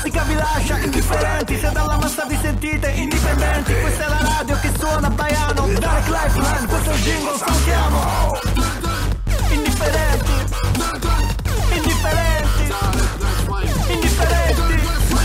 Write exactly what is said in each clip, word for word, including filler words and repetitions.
musica vi lascia indifferenti, se dalla massa vi sentite indipendenti. Questa è la radio che suona Baiano, Dark Lifeline, questo è il jingle, saltiamo. Indifferenti, indifferenti, indifferenti.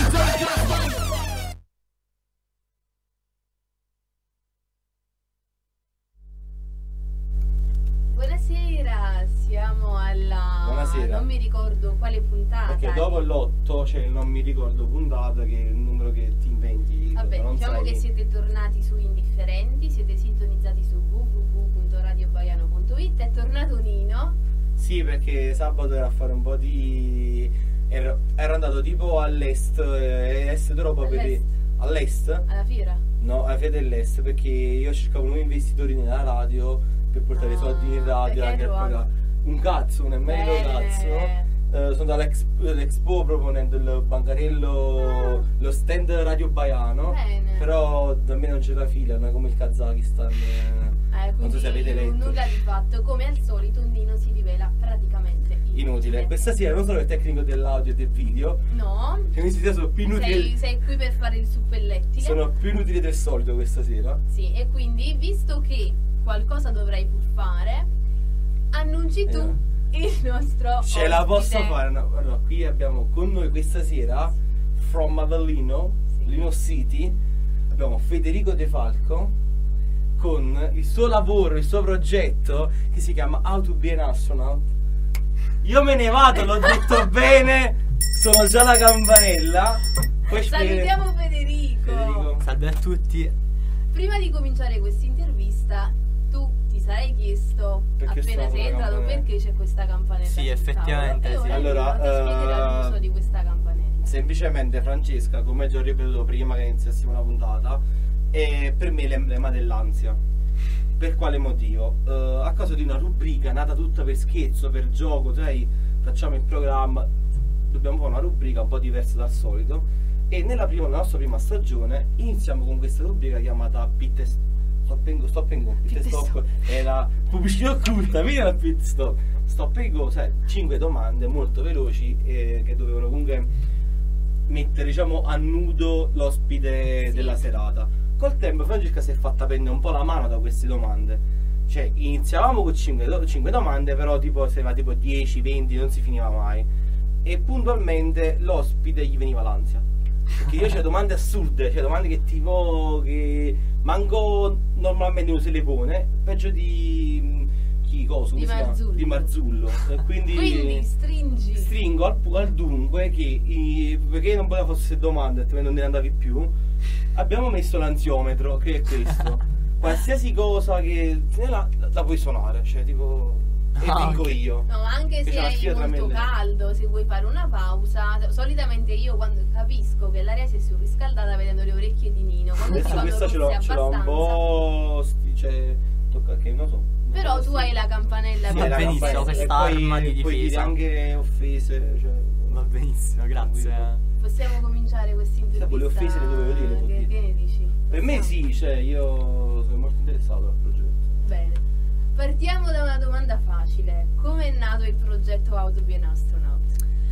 Buonasera, siamo alla... Buonasera. Non mi ricordo quale puntata. Perché dopo l'otto c'è il non mi ricordo puntata, che è il numero che ti inventi. Vabbè, non diciamo sai. che siete tornati su Indifferenti, siete sintonizzati su w w w punto radio baiano punto it. È tornato Nino. Sì, perché sabato era a fare un po' di... Ero, ero andato tipo all'est, eh, est d'Europa per... All'est? All'est? Alla fiera? No, alla fiera dell'est, perché io cercavo nuovi investitori nella radio per portare i Ah, soldi in radio, perché anche ero a pagare. Un cazzo, nemmeno un Bene. cazzo. Eh, sono all'Expo, all'Expo proponendo il bancarello, Ah. lo stand Radio Baiano. Bene. Però da me non c'è la fila, non è come il Kazakistan. eh. Eh, non so se avete quindi letto. nulla di fatto. Come al solito Nino si rivela praticamente inutile. Inutile. Questa sera non sono il tecnico dell'audio e del video, No, che mi si sono più inutili. sei, sei qui per fare il suppellettile. Sono più inutili del solito questa sera. Sì, e quindi visto che qualcosa dovrai pur fare, annunci tu Eh. il nostro Ce la posso ospite. fare? No, allora, qui abbiamo con noi questa sera, from Avellino, Sì. Lino City, abbiamo Federico De Falco con il suo lavoro, il suo progetto che si chiama How to be an Astronaut. Io me ne vado, l'ho detto bene, sono già la campanella. Poi Salutiamo Federico. Federico. Salve a tutti. Prima di cominciare questa intervista, tu ti sarai chiesto Perché appena suona sei la entrato campanella? perché c'è questa campanella. Sì, sul effettivamente, tavolo. E sì. ora Allora, Nino ti spiegherà eh, l'uso di questa campanella. Semplicemente Francesca, come già ho ripetuto prima che iniziassimo la puntata, è per me l'emblema dell'ansia. Per quale motivo? Eh, a causa di una rubrica nata tutta per scherzo, per gioco, sai, facciamo il programma, dobbiamo fare una rubrica un po' diversa dal solito, e nella, prima, nella nostra prima stagione iniziamo con questa rubrica chiamata Pit Stop and Go, Stop and Go, Pit Pit Stop, Stop. è la pubblicità occulta, vedi la Pit Stop, Stop and Go, sai, cinque domande molto veloci eh, che dovevano comunque mettere, diciamo, a nudo l'ospite Sì. della serata. Col tempo Francesca si è fatta prendere un po' la mano da queste domande. Cioè, iniziavamo con cinque domande, però tipo se va tipo dieci, venti, non si finiva mai. E puntualmente l'ospite gli veniva l'ansia. Perché io c'è domande assurde, cioè domande che tipo che manco normalmente uno se le pone, peggio di chi cosa? Di come si chiama? Marzullo. Di Marzullo. E quindi, Quindi stringi. stringo al, pu- al dunque che i- perché non poteva fosse domande, altrimenti non ne andavi più. Abbiamo messo l'ansiometro, che è questo. Qualsiasi cosa che la, la puoi suonare, cioè tipo e Ah, vinco ok. io. No, anche Che se c'è la hai sfida tra me e molto lei. caldo, se vuoi fare una pausa, solitamente io quando capisco che l'aria si è surriscaldata vedendo le orecchie di Nino, quando Adesso sono questa ce l'ho, rosse ce l'ho un abbastanza. po'. sti- cioè, tocca che non so. Però tu hai la campanella Sì, per va benissimo, qualsiasi- questa e poi arma di puoi dire difesa. anche offese, cioè, Va benissimo, grazie. Possiamo cominciare questa intervista? Sì, le offese le dovevo dire, le può Che, dire. che ne dici? Per me Possiamo? sì, cioè io sono molto interessato al progetto. Bene. Partiamo da una domanda facile. Come è nato il progetto How to be an Astronaut?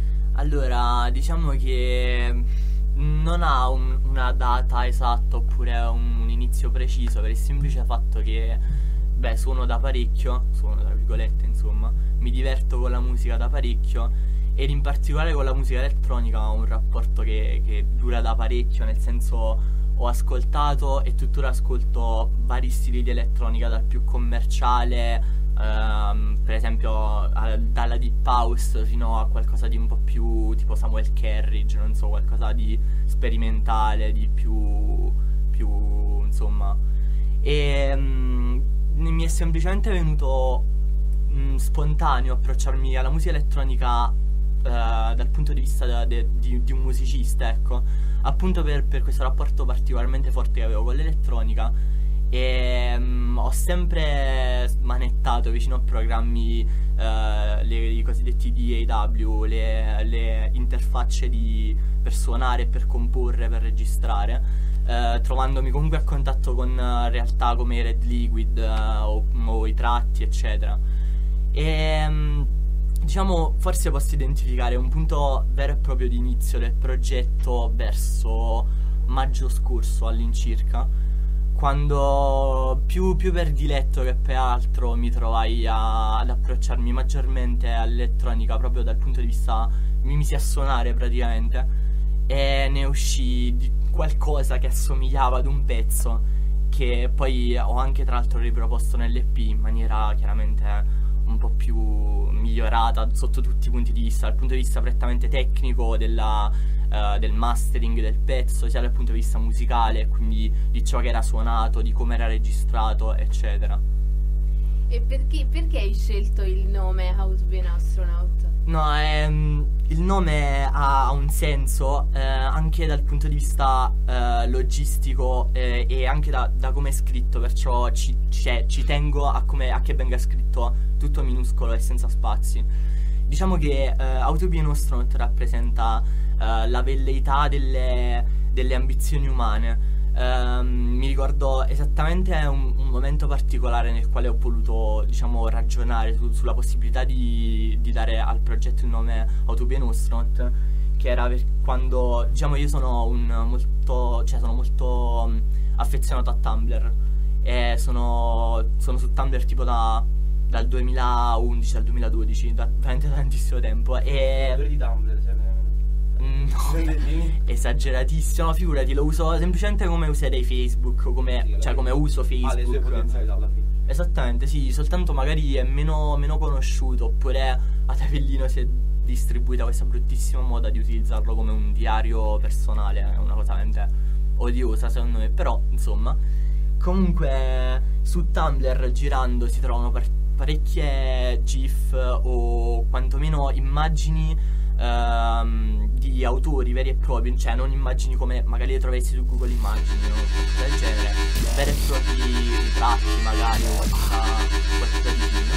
Allora, diciamo che non ha un- una data esatta oppure un, un inizio preciso, per il semplice fatto che, beh, suono da parecchio, suono tra virgolette, insomma, mi diverto con la musica da parecchio ed in particolare con la musica elettronica ho un rapporto che, che dura da parecchio, nel senso ho ascoltato e tuttora ascolto vari stili di elettronica, dal più commerciale, ehm, per esempio a- dalla deep house fino a qualcosa di un po' più tipo Samuel Kerridge, non so, qualcosa di sperimentale, di più, più insomma. E mm, mi è semplicemente venuto mm, spontaneo approcciarmi alla musica elettronica eh, dal punto di vista da- de- di, di un musicista, ecco, appunto per, per questo rapporto particolarmente forte che avevo con l'elettronica. E mm, ho sempre manettato vicino a programmi eh, le, i cosiddetti D A W, le, le interfacce di, per suonare, per comporre, per registrare, eh, trovandomi comunque a contatto con eh, realtà come i Red Liquid eh, o, o i Tratti, eccetera. E mm, diciamo, forse posso identificare un punto vero e proprio di inizio del progetto verso maggio scorso all'incirca, quando più, più per diletto che per altro mi trovai a, ad approcciarmi maggiormente all'elettronica, proprio dal punto di vista, mi misi a suonare praticamente, e ne uscì di qualcosa che assomigliava ad un pezzo che poi ho anche tra l'altro riproposto nell'E P in maniera chiaramente un po' più migliorata sotto tutti i punti di vista, dal punto di vista prettamente tecnico della, uh, del mastering del pezzo, sia dal punto di vista musicale, quindi di ciò che era suonato, di come era registrato, eccetera. E perché, perché hai scelto il nome How to Be an Astronaut? No, ehm, il nome ha un senso eh, anche dal punto di vista eh, logistico eh, e anche da, da come è scritto, perciò ci, ci, ci tengo a, come, a che venga scritto tutto minuscolo e senza spazi. Diciamo che eh, How to Be an Astronaut rappresenta eh, la velleità delle, delle ambizioni umane. Um, mi ricordo esattamente un, un momento particolare nel quale ho voluto, diciamo, ragionare su, sulla possibilità di, di dare al progetto il nome How to Be an Astronaut, che era per quando, diciamo, io sono un molto, cioè sono molto um, affezionato a Tumblr e sono, sono su Tumblr tipo da, dal duemilaundici al duemiladodici, da veramente tantissimo tempo, e di Tumblr, cioè, no, esageratissimo, no, figurati, lo uso semplicemente come userei Facebook, come, sì, cioè come uso Facebook. Ha le sue potenzialità alla fine. Esattamente, sì, soltanto magari è meno, meno conosciuto, oppure a Avellino si è distribuita questa bruttissima moda di utilizzarlo come un diario personale, è una cosa veramente odiosa secondo me, però insomma. Comunque su Tumblr girando si trovano par- parecchie GIF o quantomeno immagini Um, di autori veri e propri, cioè non immagini come magari le trovessi su Google Immagini o qualcosa del genere, veri e propri ritratti magari o qualcosa, qualcosa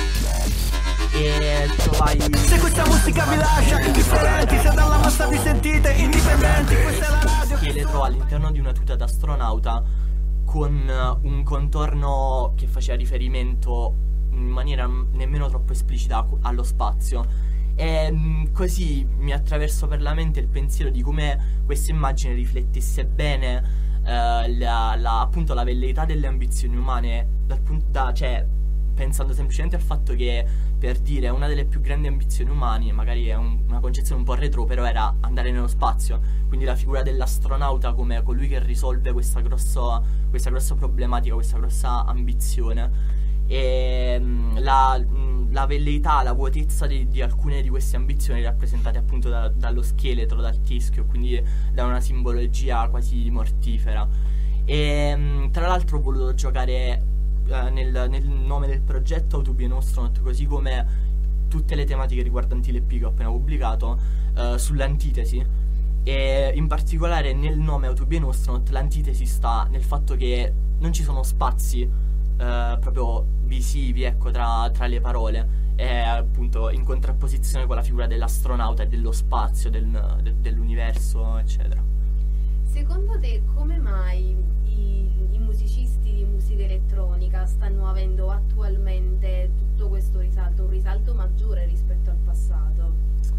di film. E trovai, se questa musica vi lascia indifferenti, se dalla massa vi sentite indipendenti, questa è la radio che le trovo all'interno di una tuta d'astronauta con un contorno che faceva riferimento in maniera nemmeno troppo esplicita allo spazio. E mh, così mi attraversò per la mente il pensiero di come questa immagine riflettesse bene eh, la, la, appunto la velleità delle ambizioni umane, dal punto da, cioè pensando semplicemente al fatto che, per dire, una delle più grandi ambizioni umane, magari è un, una concezione un po' retro, però era andare nello spazio, quindi la figura dell'astronauta come colui che risolve questa grossa, questa grossa problematica, questa grossa ambizione. E mh, la, mh, la velleità, la vuotezza di, di alcune di queste ambizioni rappresentate appunto da, dallo scheletro, dal teschio, quindi da una simbologia quasi mortifera. E mh, tra l'altro ho voluto giocare eh, nel, nel nome del progetto How to Be an Astronaut, così come tutte le tematiche riguardanti l'E P che ho appena pubblicato, eh, sull'antitesi. E in particolare nel nome How to Be an Astronaut l'antitesi sta nel fatto che non ci sono spazi Uh, proprio visivi, ecco, tra, tra le parole, e appunto in contrapposizione con la figura dell'astronauta e dello spazio, del, de, dell'universo, eccetera. Secondo te come mai i, i musicisti di musica elettronica stanno avendo attualmente tutto questo risalto, un risalto maggiore rispetto al passato?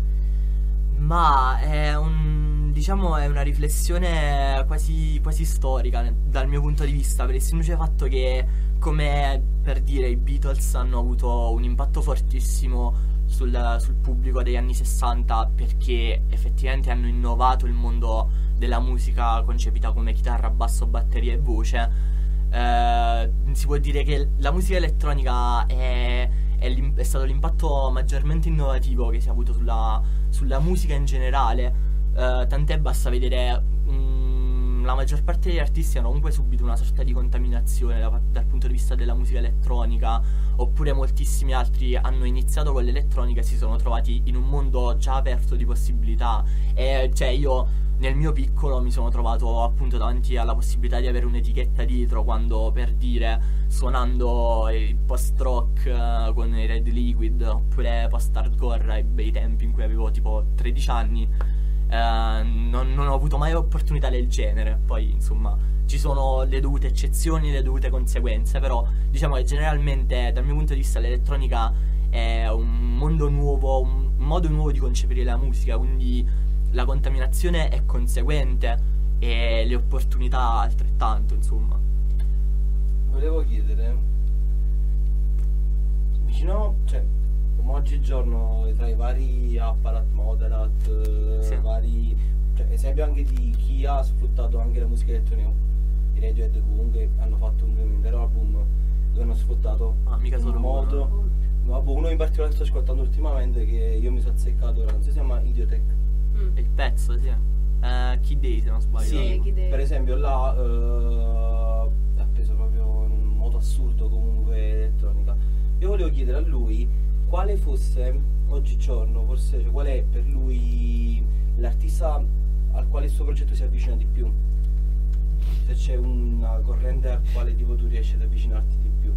Ma è un, diciamo, è una riflessione quasi, quasi storica dal mio punto di vista, per il semplice fatto che, come per dire, i Beatles hanno avuto un impatto fortissimo sul, sul pubblico degli anni sessanta, perché effettivamente hanno innovato il mondo della musica concepita come chitarra, basso, batteria e voce. Eh, si può dire che la musica elettronica è, è, è stato l'impatto maggiormente innovativo che si è avuto sulla, sulla musica in generale, eh, tant'è basta vedere mh, la maggior parte degli artisti hanno comunque subito una sorta di contaminazione da, dal punto di vista della musica elettronica, oppure moltissimi altri hanno iniziato con l'elettronica e si sono trovati in un mondo già aperto di possibilità. E cioè io nel mio piccolo mi sono trovato appunto davanti alla possibilità di avere un'etichetta dietro, quando, per dire, suonando il post-rock uh, con i Red Liquid, oppure post-hardcore ai bei tempi in cui avevo tipo tredici anni, Uh, non, non ho avuto mai opportunità del genere. Poi insomma ci sono le dovute eccezioni, le dovute conseguenze, però diciamo che generalmente dal mio punto di vista l'elettronica è un mondo nuovo, un modo nuovo di concepire la musica, quindi la contaminazione è conseguente e le opportunità altrettanto, insomma. Volevo chiedere, vicino, cioè, come oggigiorno tra i vari apparat moderat, Sì. vari, cioè, esempio anche di chi ha sfruttato anche la musica elettronica, i Radiohead comunque hanno fatto un intero album dove hanno sfruttato Ah, mica in solo un modo, uno. ma boh, uno in particolare che sto ascoltando ultimamente che io mi sono azzeccato, ora, non so, si chiama Idiotech. Mm. Il pezzo, sì. Eh, Kid Day, se non sbaglio. Sì, Kid Day. Per esempio là eh, ha preso proprio in un modo assurdo comunque elettronica. Io volevo chiedere a lui quale fosse oggigiorno, forse, cioè, qual è per lui l'artista al quale il suo progetto si avvicina di più. Se c'è una corrente al quale tipo tu riesci ad avvicinarti di più.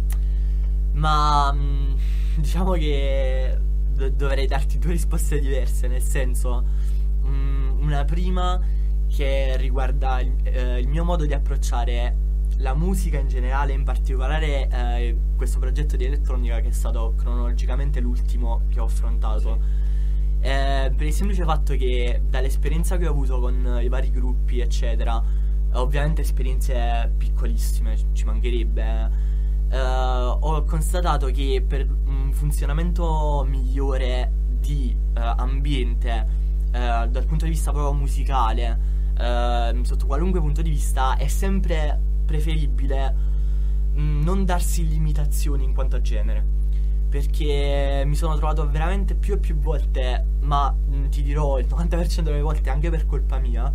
Ma mh, diciamo che do- dovrei darti due risposte diverse, nel senso, mh, una prima che riguarda il, eh, il mio modo di approcciare la musica in generale, in particolare eh, questo progetto di elettronica che è stato cronologicamente l'ultimo che ho affrontato. Eh, per il semplice fatto che dall'esperienza che ho avuto con i vari gruppi, eccetera, ovviamente esperienze piccolissime, ci mancherebbe. eh, ho constatato che per un funzionamento migliore di eh, ambiente, eh, dal punto di vista proprio musicale, eh, sotto qualunque punto di vista, è sempre preferibile mh, non darsi limitazioni in quanto a genere, perché mi sono trovato veramente più e più volte, ma mh, ti dirò il novanta per cento delle volte anche per colpa mia,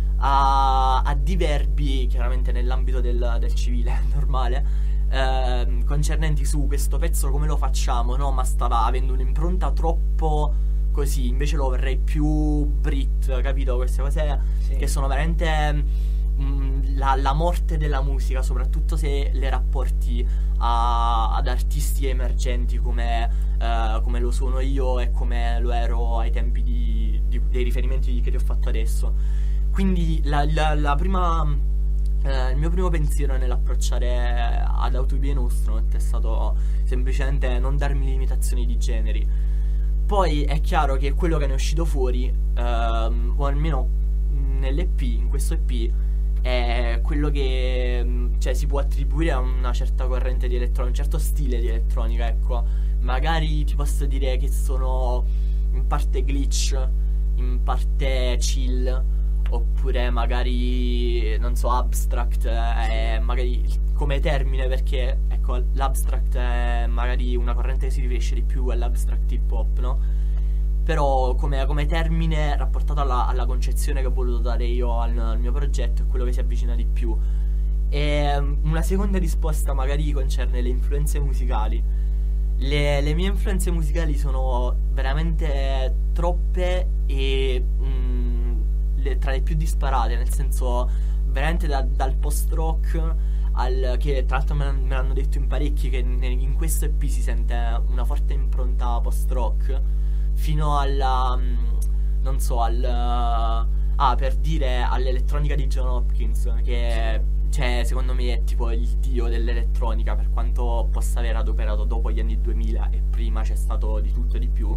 a, a diverbi, chiaramente nell'ambito del, del civile normale, ehm, concernenti su questo pezzo come lo facciamo, no? Ma stava avendo un'impronta troppo così, invece lo vorrei più Brit, capito? Queste cose Sì. che sono veramente mh, la, la morte della musica, soprattutto se le rapporti a- ad artisti emergenti come, eh, come lo sono io e come lo ero ai tempi di, di- dei riferimenti che ti ho fatto adesso. Quindi la, la- la prima, eh, il mio primo pensiero nell'approcciare ad How to Be an Astronaut è stato semplicemente non darmi limitazioni di generi. Poi è chiaro che quello che ne è uscito fuori, ehm, o almeno nell'E P, in questo E P, è quello che mh, cioè, si può attribuire a una certa corrente di elettronica, un certo stile di elettronica, ecco. Magari ti posso dire che sono in parte glitch, in parte chill, oppure magari, non so, abstract è magari il- come termine, perché ecco, l'abstract è magari una corrente che si riferisce di più all'abstract hip hop, no? Però come, come termine rapportato alla, alla concezione che ho voluto dare io al, al mio progetto è quello che si avvicina di più. E um, una seconda risposta magari concerne le influenze musicali. Le, le mie influenze musicali sono veramente troppe e mm, le- tra le più disparate, nel senso veramente da- dal post-rock al, che tra l'altro me, l'han- me l'hanno detto in parecchi, che ne- in questo E P si sente una forte impronta post-rock, fino alla, mm, non so, al, ah, per dire, all'elettronica di John Hopkins, che cioè, secondo me è tipo il dio dell'elettronica, per quanto possa aver adoperato dopo gli anni duemila e prima c'è stato di tutto e di più.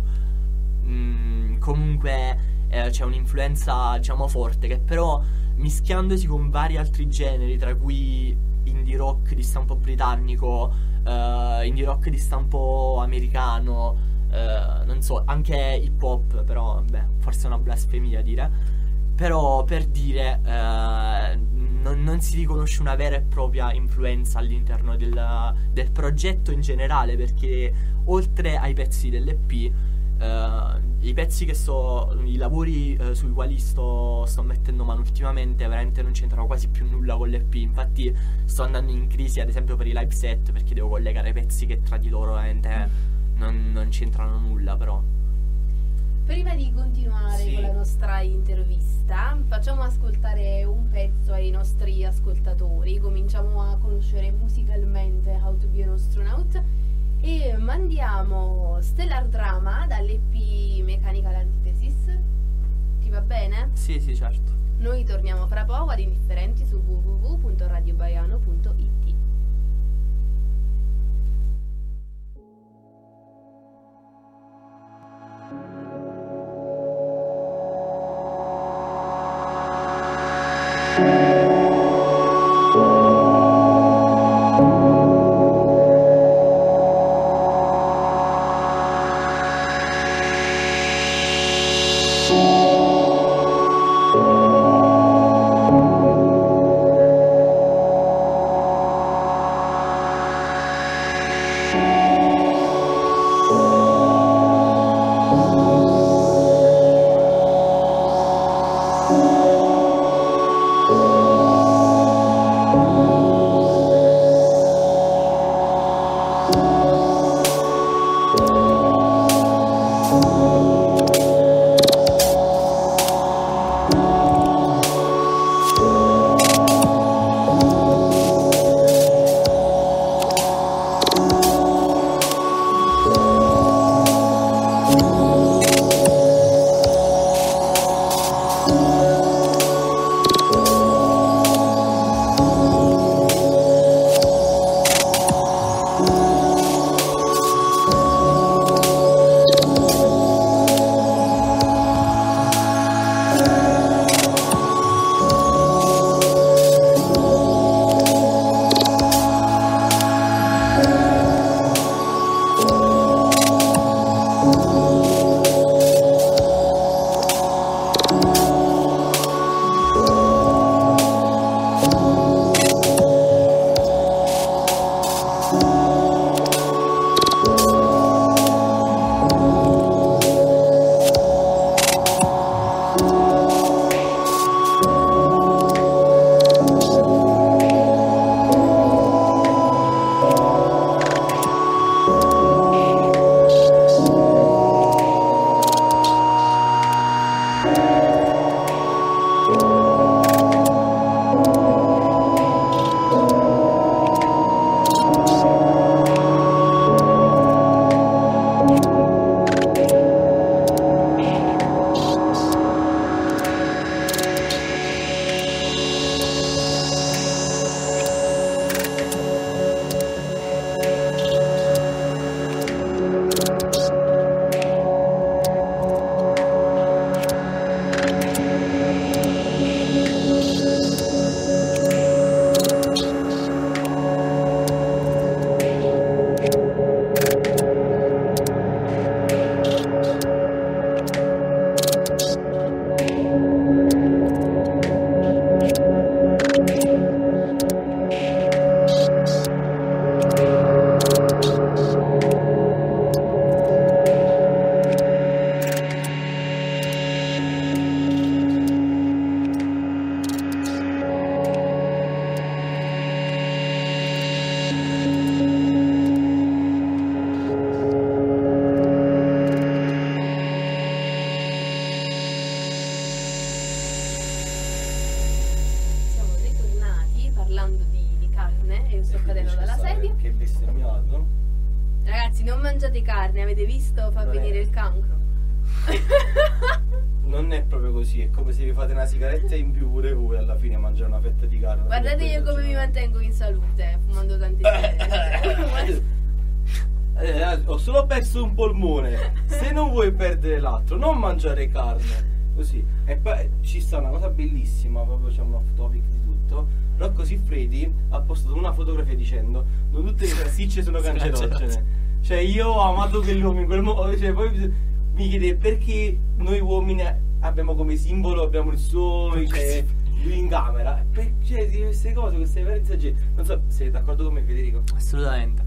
Mm, comunque eh, c'è un'influenza, diciamo, forte, che però mischiandosi con vari altri generi, tra cui indie rock di stampo britannico, eh, indie rock di stampo americano, eh, non so, anche hip hop, però beh, forse è una blasfemia dire. Però per dire, eh, non, non si riconosce una vera e propria influenza all'interno del, del progetto in generale, perché oltre ai pezzi dell'E P, eh, i pezzi che sto, i lavori eh, sui quali sto, sto mettendo mano ultimamente veramente non c'entrano quasi più nulla con l'E P. Infatti sto andando in crisi ad esempio per i live set, perché devo collegare pezzi che tra di loro veramente non, non c'entrano nulla. Però Prima di continuare Sì. con la nostra intervista, facciamo ascoltare un pezzo ai nostri ascoltatori, cominciamo a conoscere musicalmente How to Be an Astronaut e mandiamo Stellar Drama dall'E P Mechanical Antithesis. Ti va bene? sì, sì, certo. Noi torniamo fra poco ad Indifferenti su w w w punto radio baiano punto i t. ragazzi, non mangiate carne, avete visto? Fa Non venire è- il cancro. Non è proprio così, è come se vi fate una sigaretta in più pure voi alla fine mangiare una fetta di carne. Guardate io come mi mantengo in salute, fumando tante sigarette. Eh, ho solo perso un polmone. Se non vuoi perdere l'altro, non mangiare carne. Così. E poi ci sta una cosa bellissima, proprio diciamo off topic di tutto. Rocco Siffredi ha postato una fotografia dicendo: non tutte le salsicce sono cancerogene. Cioè io ho amato quell'uomo in quel modo. Cioè, poi mi chiede perché noi uomini abbiamo come simbolo, abbiamo il suo, cioè, lui in camera. Per, cioè, di queste cose, queste veramente. Non so, sei d'accordo con me, Federico? Assolutamente.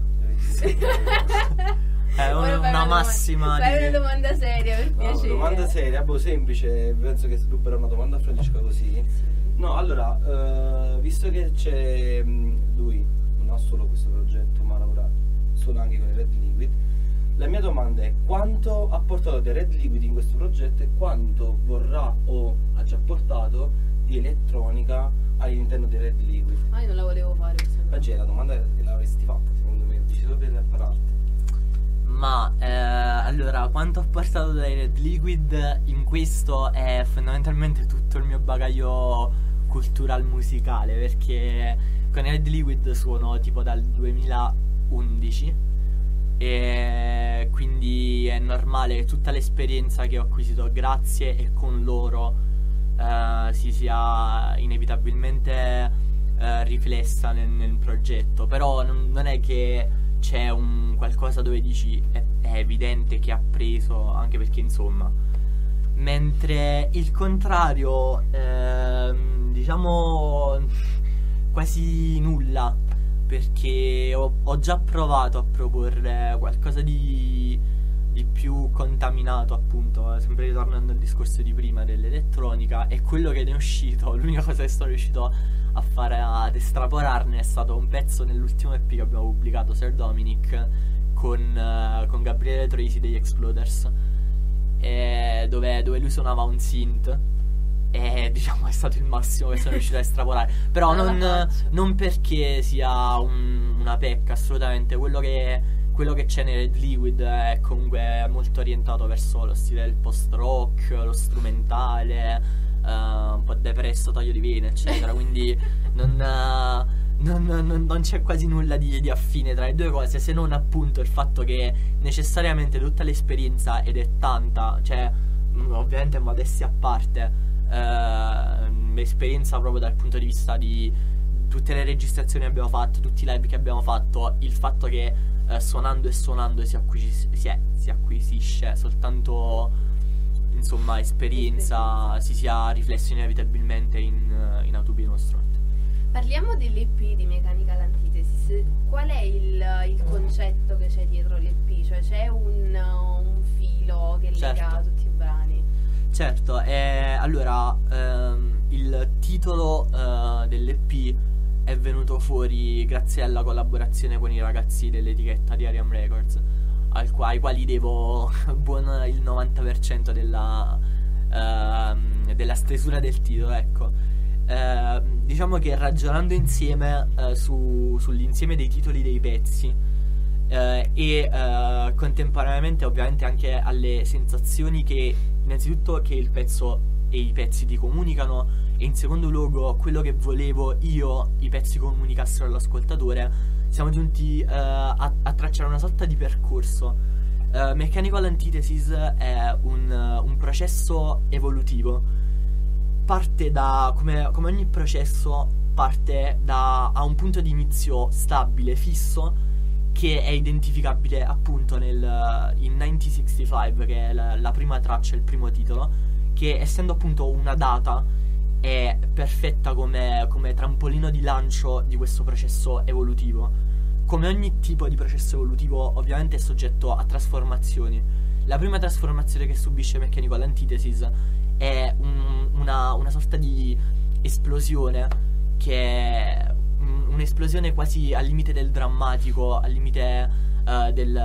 È un- Ora fai una doma- massima Fai di- una domanda seria, per No, piacere. domanda seria, boh, semplice, penso che ruberò una domanda a Francesca così. No, allora, eh, visto che c'è mh, lui, non ha solo questo progetto, ma lavora solo anche con i Red Liquid, la mia domanda è: quanto ha portato dei Red Liquid in questo progetto e quanto vorrà o ha già portato di elettronica all'interno dei Red Liquid? Ah, io non la volevo fare questa cosa. Oggi la domanda l'avresti fatta, secondo me, dici solo per pararti. Ma eh, allora, quanto ho portato dai Red Liquid in questo è fondamentalmente tutto il mio bagaglio cultural musicale, perché con i Red Liquid suono tipo dal duemilaundici e quindi è normale che tutta l'esperienza che ho acquisito grazie e con loro eh, si sia inevitabilmente eh, riflessa nel, nel progetto. Però non, non è che c'è un qualcosa dove dici è, è evidente che ha preso, anche perché insomma, mentre il contrario ehm, diciamo quasi nulla, perché ho, ho già provato a proporre qualcosa di, di più contaminato, appunto, sempre ritornando al discorso di prima dell'elettronica, e quello che ne è uscito, l'unica cosa che sono riuscito a fare, ad estrapolarne, è stato un pezzo nell'ultimo E P che abbiamo pubblicato, Sir Dominic, con, eh, con Gabriele Troisi degli Exploders, eh, dove, dove lui suonava un synth. E diciamo è stato il massimo che sono riuscito a estrapolare. Però Non non, la faccio. non perché sia un- una pecca, assolutamente. Quello che, quello che c'è nei Red Liquid è comunque molto orientato verso lo stile del post rock, lo strumentale, eh, un po' depresso, taglio di vene, eccetera. Quindi non, eh, non, non- non c'è quasi nulla di, di affine tra le due cose, se non appunto il fatto che necessariamente tutta l'esperienza, ed è tanta, cioè mh, ovviamente modestia a parte, eh, esperienza proprio dal punto di vista di tutte le registrazioni che abbiamo fatto, tutti i live che abbiamo fatto, il fatto che eh, suonando e suonando si, acquis- si, è- si acquisisce soltanto, insomma, esperienza, si sia riflesso inevitabilmente in, in autobi nostro. Parliamo dell'E P di Mechanical Antithesis. Qual è il, il concetto che c'è dietro l'E P? Cioè c'è un, un filo che lega Certo. tutti i brani? Certo, eh, allora ehm, il titolo eh, dell'E P è venuto fuori grazie alla collaborazione con i ragazzi dell'etichetta di Ariam Records, al qua- ai quali devo buon il novanta per cento della, ehm, della stesura del titolo, ecco. Eh, diciamo che ragionando insieme eh, su- sull'insieme dei titoli dei pezzi eh, e eh, contemporaneamente ovviamente anche alle sensazioni che innanzitutto che il pezzo e i pezzi ti comunicano, e in secondo luogo quello che volevo io i pezzi comunicassero all'ascoltatore, siamo giunti eh, a, a tracciare una sorta di percorso. Eh, Mechanical Antithesis è un, un processo evolutivo, parte da, come, come ogni processo, parte da a un punto di inizio stabile, fisso, che è identificabile appunto nel, in millenovecentosessantacinque, che è la, la prima traccia, il primo titolo, che essendo appunto una data è perfetta come, come trampolino di lancio di questo processo evolutivo. Come ogni tipo di processo evolutivo ovviamente è soggetto a trasformazioni. La prima trasformazione che subisce Mechanical Antithesis è un- una, una sorta di esplosione, che è un- un'esplosione quasi al limite del drammatico, al limite eh, del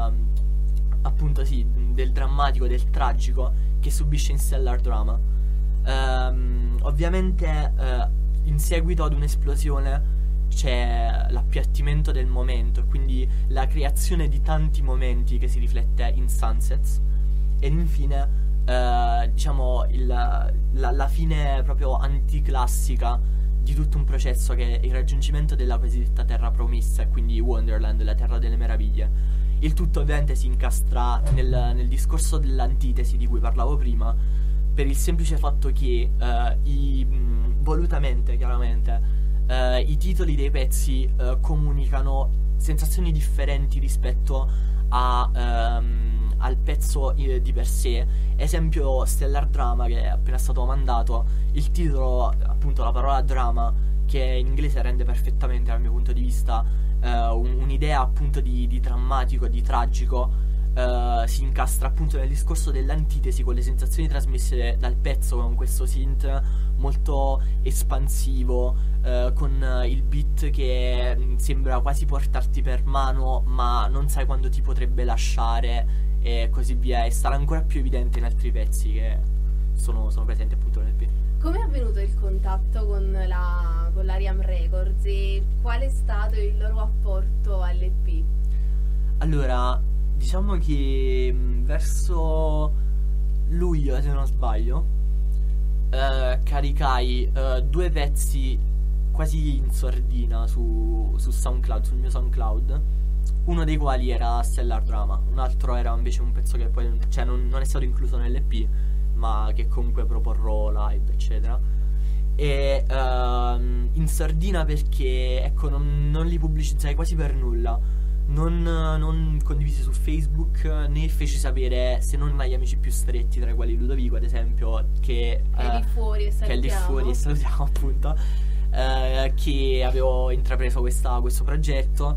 appunto sì, del drammatico, del tragico, che subisce in Stellar Drama. Ehm, ovviamente eh, in seguito ad un'esplosione c'è l'appiattimento del momento e quindi la creazione di tanti momenti che si riflette in Sunsets. Ed infine eh, diciamo il, la, la fine proprio anticlassica di tutto un processo che è il raggiungimento della cosiddetta terra promessa, e quindi Wonderland, la terra delle meraviglie. Il tutto ovviamente si incastra nel, nel discorso dell'antitesi di cui parlavo prima, per il semplice fatto che eh, i, mh, volutamente chiaramente eh, i titoli dei pezzi eh, comunicano sensazioni differenti rispetto a, ehm, al pezzo eh, di per sé. Esempio Stellar Drama, che è appena stato mandato, il titolo, appunto la parola drama, che in inglese rende perfettamente dal mio punto di vista Uh, un, un'idea appunto di, di drammatico, di tragico, uh, si incastra appunto nel discorso dell'antitesi, con le sensazioni trasmesse dal pezzo, con questo synth molto espansivo, uh, con uh, il beat che mh, sembra quasi portarti per mano ma non sai quando ti potrebbe lasciare, e così via, e sarà ancora più evidente in altri pezzi che sono, sono presenti appunto nel P. Come è avvenuto il contatto con la con l'Ariam Records e qual è stato il loro apporto all'E P? Allora, diciamo che mh, verso luglio, se non sbaglio, eh, caricai eh, due pezzi quasi in sordina su, su SoundCloud, sul mio SoundCloud, uno dei quali era Stellar Drama, un altro era invece un pezzo che poi cioè non, non è stato incluso nell'E P, ma che comunque proporrò live eccetera. E uh, in sordina perché ecco non, non li pubblicizzai quasi per nulla, non, non condivisi su Facebook, né feci sapere, se non agli amici più stretti, tra i quali Ludovico ad esempio, che è uh, lì fuori e che è lì fuori e salutiamo appunto, uh, che avevo intrapreso questa, questo progetto,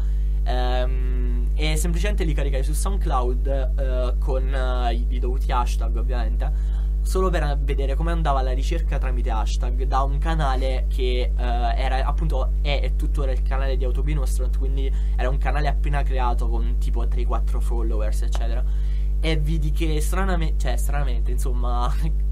um, e semplicemente li caricai su SoundCloud uh, con uh, i, i dovuti hashtag ovviamente, solo per vedere come andava la ricerca tramite hashtag da un canale che uh, era appunto è, è tuttora il canale di Autobinostront, quindi era un canale appena creato con tipo tre quattro followers eccetera, e vidi che stranamente, cioè stranamente insomma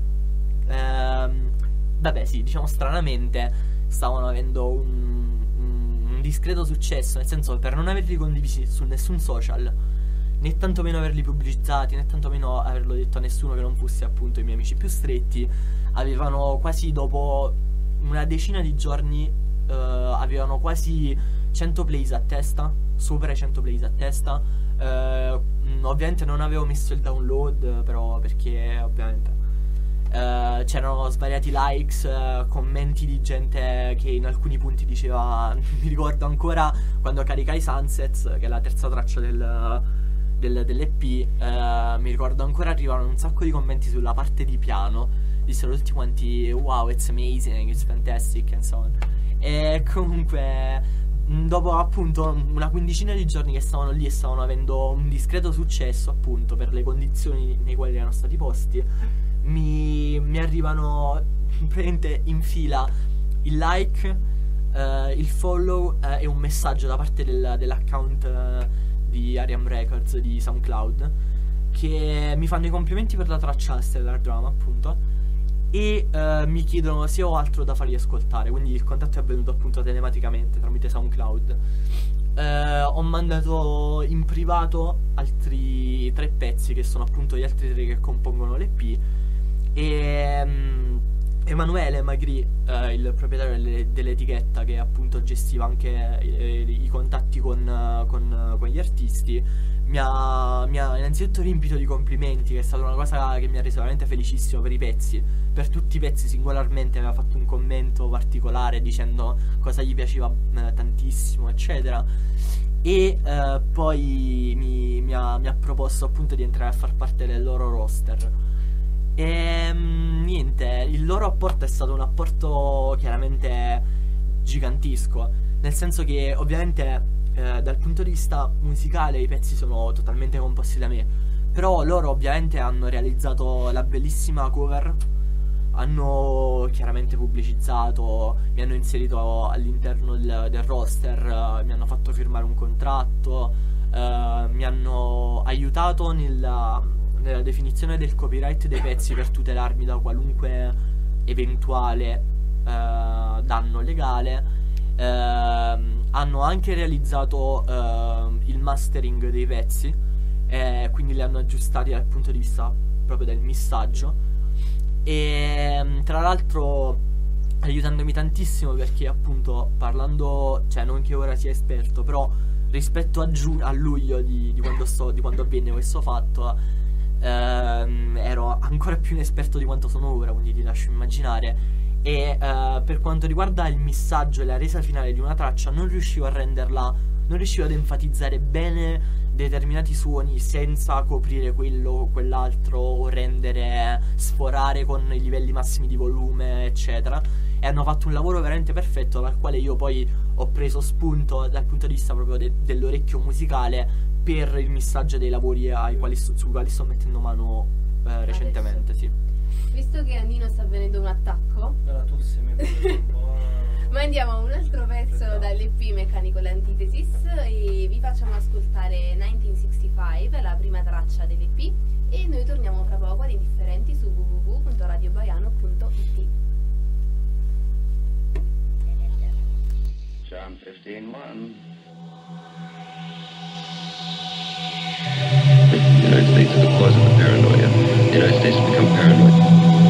ehm, vabbè sì, diciamo stranamente stavano avendo un, un, un discreto successo, nel senso, per non averli condivisi su nessun social, né tantomeno averli pubblicizzati, né tantomeno averlo detto a nessuno che non fosse appunto i miei amici più stretti, avevano quasi, dopo una decina di giorni, uh, avevano quasi cento plays a testa, sopra i cento plays a testa. Uh, ovviamente non avevo messo il download, però perché ovviamente uh, c'erano svariati likes, uh, commenti di gente che in alcuni punti diceva mi ricordo ancora quando caricai Sunsets, che è la terza traccia del Del, dell'E P, eh, mi ricordo ancora arrivarono un sacco di commenti sulla parte di piano, dissero tutti quanti wow, it's amazing, it's fantastic and so on. E comunque dopo appunto una quindicina di giorni che stavano lì e stavano avendo un discreto successo, appunto per le condizioni nei quali erano stati posti, mi, mi arrivano praticamente in fila il like, eh, il follow eh, e un messaggio da parte del, dell'account eh, di Ariam Records di SoundCloud, che mi fanno i complimenti per la traccia Stellar Drama appunto, e uh, mi chiedono se ho altro da fargli ascoltare, quindi il contatto è avvenuto appunto telematicamente tramite SoundCloud. Uh, ho mandato in privato altri tre pezzi che sono appunto gli altri tre che compongono l'E P, e um, Emanuele Magri, uh, il proprietario delle, dell'etichetta, che appunto gestiva anche i, i contatti con, uh, con, con gli artisti, mi ha, mi ha innanzitutto riempito di complimenti, che è stata una cosa che mi ha reso veramente felicissimo per i pezzi. Per tutti i pezzi singolarmente aveva fatto un commento particolare dicendo cosa gli piaceva uh, tantissimo eccetera, e uh, poi mi, mi, ha, mi ha proposto appunto di entrare a far parte del loro roster. E um, niente, il loro apporto è stato un apporto chiaramente gigantesco, nel senso che ovviamente eh, dal punto di vista musicale i pezzi sono totalmente composti da me, però loro ovviamente hanno realizzato la bellissima cover, hanno chiaramente pubblicizzato, mi hanno inserito all'interno del, del roster, uh, mi hanno fatto firmare un contratto, uh, mi hanno aiutato nella nella definizione del copyright dei pezzi per tutelarmi da qualunque eventuale uh, danno legale, ehm, hanno anche realizzato ehm, il mastering dei pezzi, eh, quindi li hanno aggiustati dal punto di vista proprio del missaggio, e tra l'altro aiutandomi tantissimo, perché appunto parlando, cioè non che ora sia esperto, però rispetto a, giu- a luglio di, di, quando sto, di quando avvenne questo fatto, ehm, ero ancora più inesperto di quanto sono ora, quindi ti lascio immaginare. E eh, per quanto riguarda il missaggio e la resa finale di una traccia, non riuscivo a renderla, non riuscivo ad enfatizzare bene determinati suoni senza coprire quello o quell'altro, o rendere, sforare con i livelli massimi di volume, eccetera. E hanno fatto un lavoro veramente perfetto, dal quale io poi ho preso spunto dal punto di vista proprio de- dell'orecchio musicale per il missaggio dei lavori ai quali sto, sui quali sto mettendo mano eh, recentemente. Sì. Visto che a Nino sta avvenendo un attacco, La tosse mi è venuta un po'. mandiamo a un altro pezzo Aspetta. dall'E P Mechanical Antithesis e vi facciamo ascoltare millenovecentosessantacinque, la prima traccia dell'E P, e noi torniamo fra poco ad Indifferenti su w w w punto radio baiano punto i t. John fifteen one. The United States is the cause of the paranoia. The United States has become paranoid.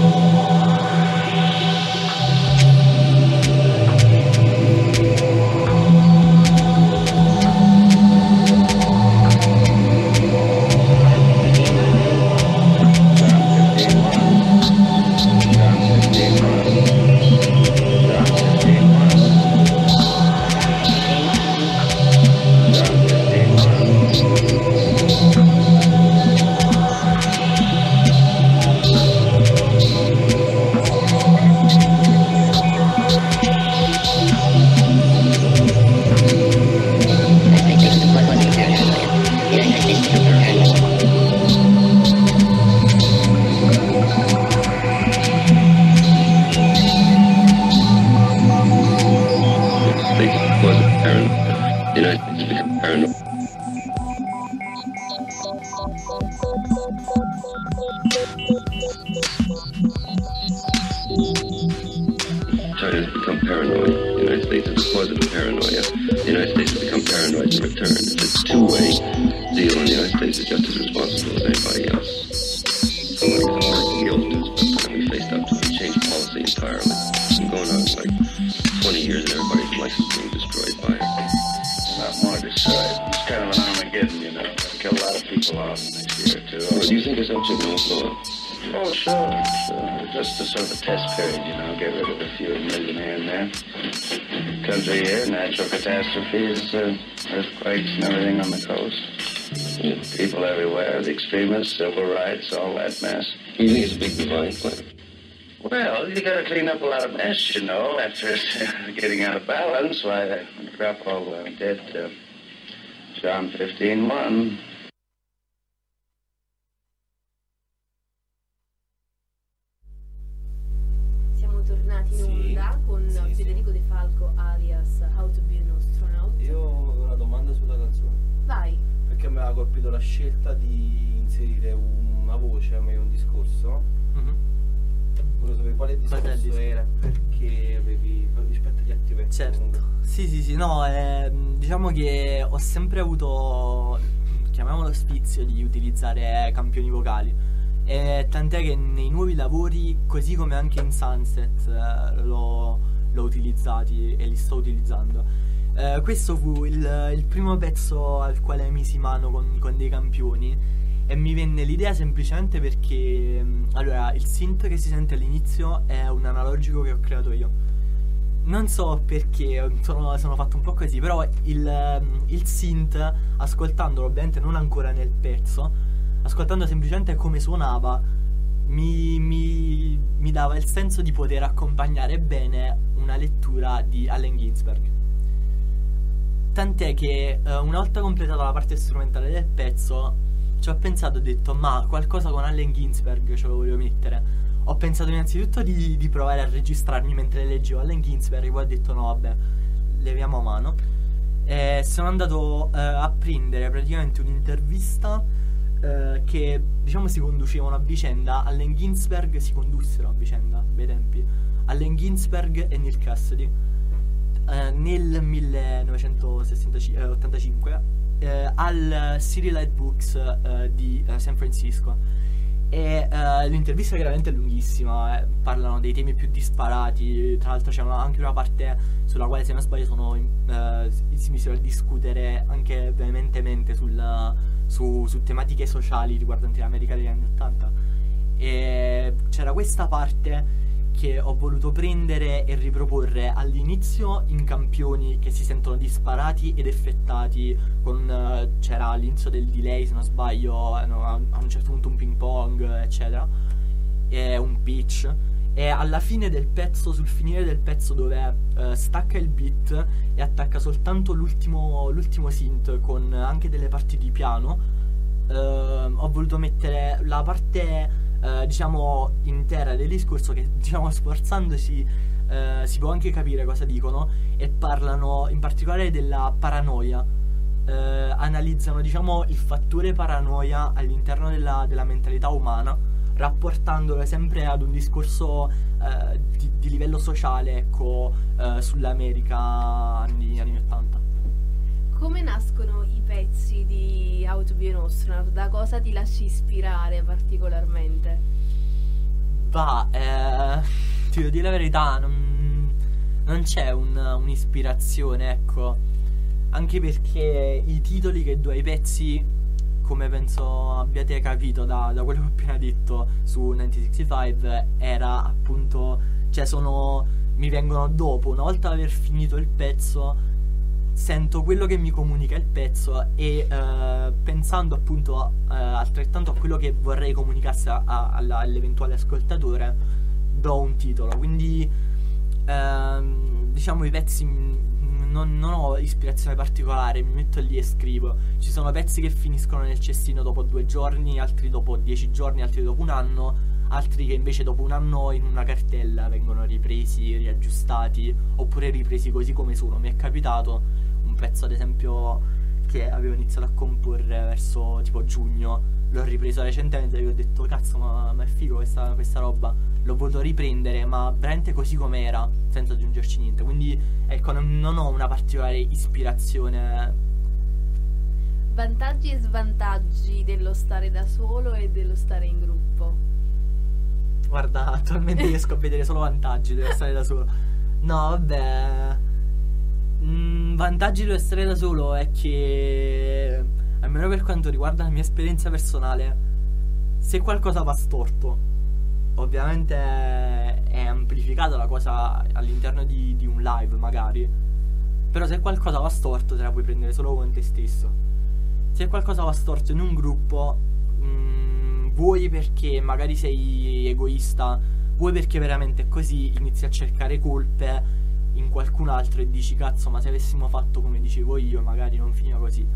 China has become paranoid. The United States is the cause of the paranoia. The United States has become paranoid in return. It's a two-way deal, and the United States is just as responsible as anybody else. Somebody was already guilt is by the time we faced up to the change policy entirely. It's been going on like twenty years, and everybody's life is being destroyed by it. Not more destroyed. It's kind of an Armageddon, you know. Kill a lot of people off next year or two. Well, do you think it's up to no blow up? Oh, sure, sure. Just a sort of a test period, you know, get rid of a few million here and there. Country here, natural catastrophes, uh, earthquakes and everything on the coast. Yeah. People everywhere, the extremists, civil rights, all that mess. You think it's a big divine plan? Well, you gotta clean up a lot of mess, you know, after getting out of balance. Why, uh, drop all uh, dead uh, John fifteen one. Tornati in Sì, onda con sì, Federico sì. De Falco alias How to be an Astronaut. Io ho una domanda sulla canzone, Vai. perché mi ha colpito la scelta di inserire una voce, a me un discorso. Mhm. Volevo sapere quale Qual è il discorso discorso? era, perché avevi rispetto agli altri pezzi. Certo, comunque. sì sì sì, no, ehm, diciamo che ho sempre avuto, chiamiamolo sfizio, di utilizzare campioni vocali, e tant'è che nei nuovi lavori, così come anche in Sunset, eh, l'ho, l'ho utilizzati e li sto utilizzando. Eh, questo fu il, il primo pezzo al quale misi mano con, con dei campioni, e mi venne l'idea semplicemente perché, mh, allora, il synth che si sente all'inizio è un analogico che ho creato io. Non so perché, sono, sono fatto un po' così, però il, il synth, ascoltandolo, ovviamente non ancora nel pezzo, ascoltando semplicemente come suonava, mi, mi, mi dava il senso di poter accompagnare bene una lettura di Allen Ginsberg. Tant'è che eh, una volta completata la parte strumentale del pezzo, ci ho pensato, ho detto, ma qualcosa con Allen Ginsberg ce lo volevo mettere. Ho pensato innanzitutto di, di provare a registrarmi mentre leggevo Allen Ginsberg, poi ho detto no, vabbè, leviamo a mano. E sono andato eh, a prendere praticamente un'intervista eh, che, diciamo, si conducevano a vicenda. Allen Ginsberg si condussero a vicenda, bei tempi, Allen Ginsberg e Neil Cassidy. eh, nel millenovecentottantacinque eh, al City Light Books eh, di eh, San Francisco. E eh, l'intervista è veramente lunghissima, eh, parlano dei temi più disparati. Tra l'altro c'è una, anche una parte sulla quale, se non sbaglio, sono, eh, si misero a discutere anche veementemente sul, su, su tematiche sociali riguardanti l'America degli anni Ottanta. E c'era questa parte che ho voluto prendere e riproporre all'inizio in campioni che si sentono disparati ed effettati con, uh, c'era all'inizio del delay, se non sbaglio, eh, no, a, a un certo punto un ping pong, eccetera, e un pitch, e alla fine del pezzo, sul finire del pezzo, dove uh, stacca il beat e attacca soltanto l'ultimo, l'ultimo synth con anche delle parti di piano, uh, ho voluto mettere la parte Uh, diciamo intera del discorso, che, diciamo, sforzandosi uh, si può anche capire cosa dicono, e parlano in particolare della paranoia. Uh, analizzano, diciamo, il fattore paranoia all'interno della, della mentalità umana, rapportandolo sempre ad un discorso uh, di, di livello sociale, ecco, uh, sull'America anni, anni ottanta. Come nascono i pezzi di How to Be an Astronaut? Da cosa ti lasci ispirare particolarmente? Va, eh, ti devo dire la verità, non, non c'è un, un'ispirazione, ecco. Anche perché i titoli che do ai pezzi, come penso abbiate capito da, da quello che ho appena detto su millenovecentosessantacinque, era appunto, cioè sono, mi vengono dopo, una volta aver finito il pezzo sento quello che mi comunica il pezzo e uh, pensando appunto uh, altrettanto a quello che vorrei comunicasse a, a, all'eventuale ascoltatore, do un titolo. Quindi uh, diciamo i pezzi non, non ho ispirazione particolare, mi metto lì e scrivo. Ci sono pezzi che finiscono nel cestino dopo due giorni, altri dopo dieci giorni, altri dopo un anno, altri che invece dopo un anno in una cartella vengono ripresi, riaggiustati, oppure ripresi così come sono. Mi è capitato un pezzo, ad esempio, che avevo iniziato a comporre verso tipo giugno, l'ho ripreso recentemente e ho detto cazzo, ma, ma è figo questa, questa roba, l'ho voluto riprendere, ma veramente così com'era, senza aggiungerci niente. Quindi ecco, non, non ho una particolare ispirazione. Vantaggi e svantaggi dello stare da solo e dello stare in gruppo? Guarda, attualmente riesco a vedere solo vantaggi dello stare da solo. No, vabbè, mm, vantaggi dello stare da solo è che, almeno per quanto riguarda la mia esperienza personale, se qualcosa va storto, ovviamente è amplificata la cosa all'interno di, di un live magari, però se qualcosa va storto te la puoi prendere solo con te stesso. Se qualcosa va storto in un gruppo, mm, vuoi perché magari sei egoista, vuoi perché veramente è così, inizi a cercare colpe in qualcun altro e dici cazzo, ma se avessimo fatto come dicevo io magari non finiva così.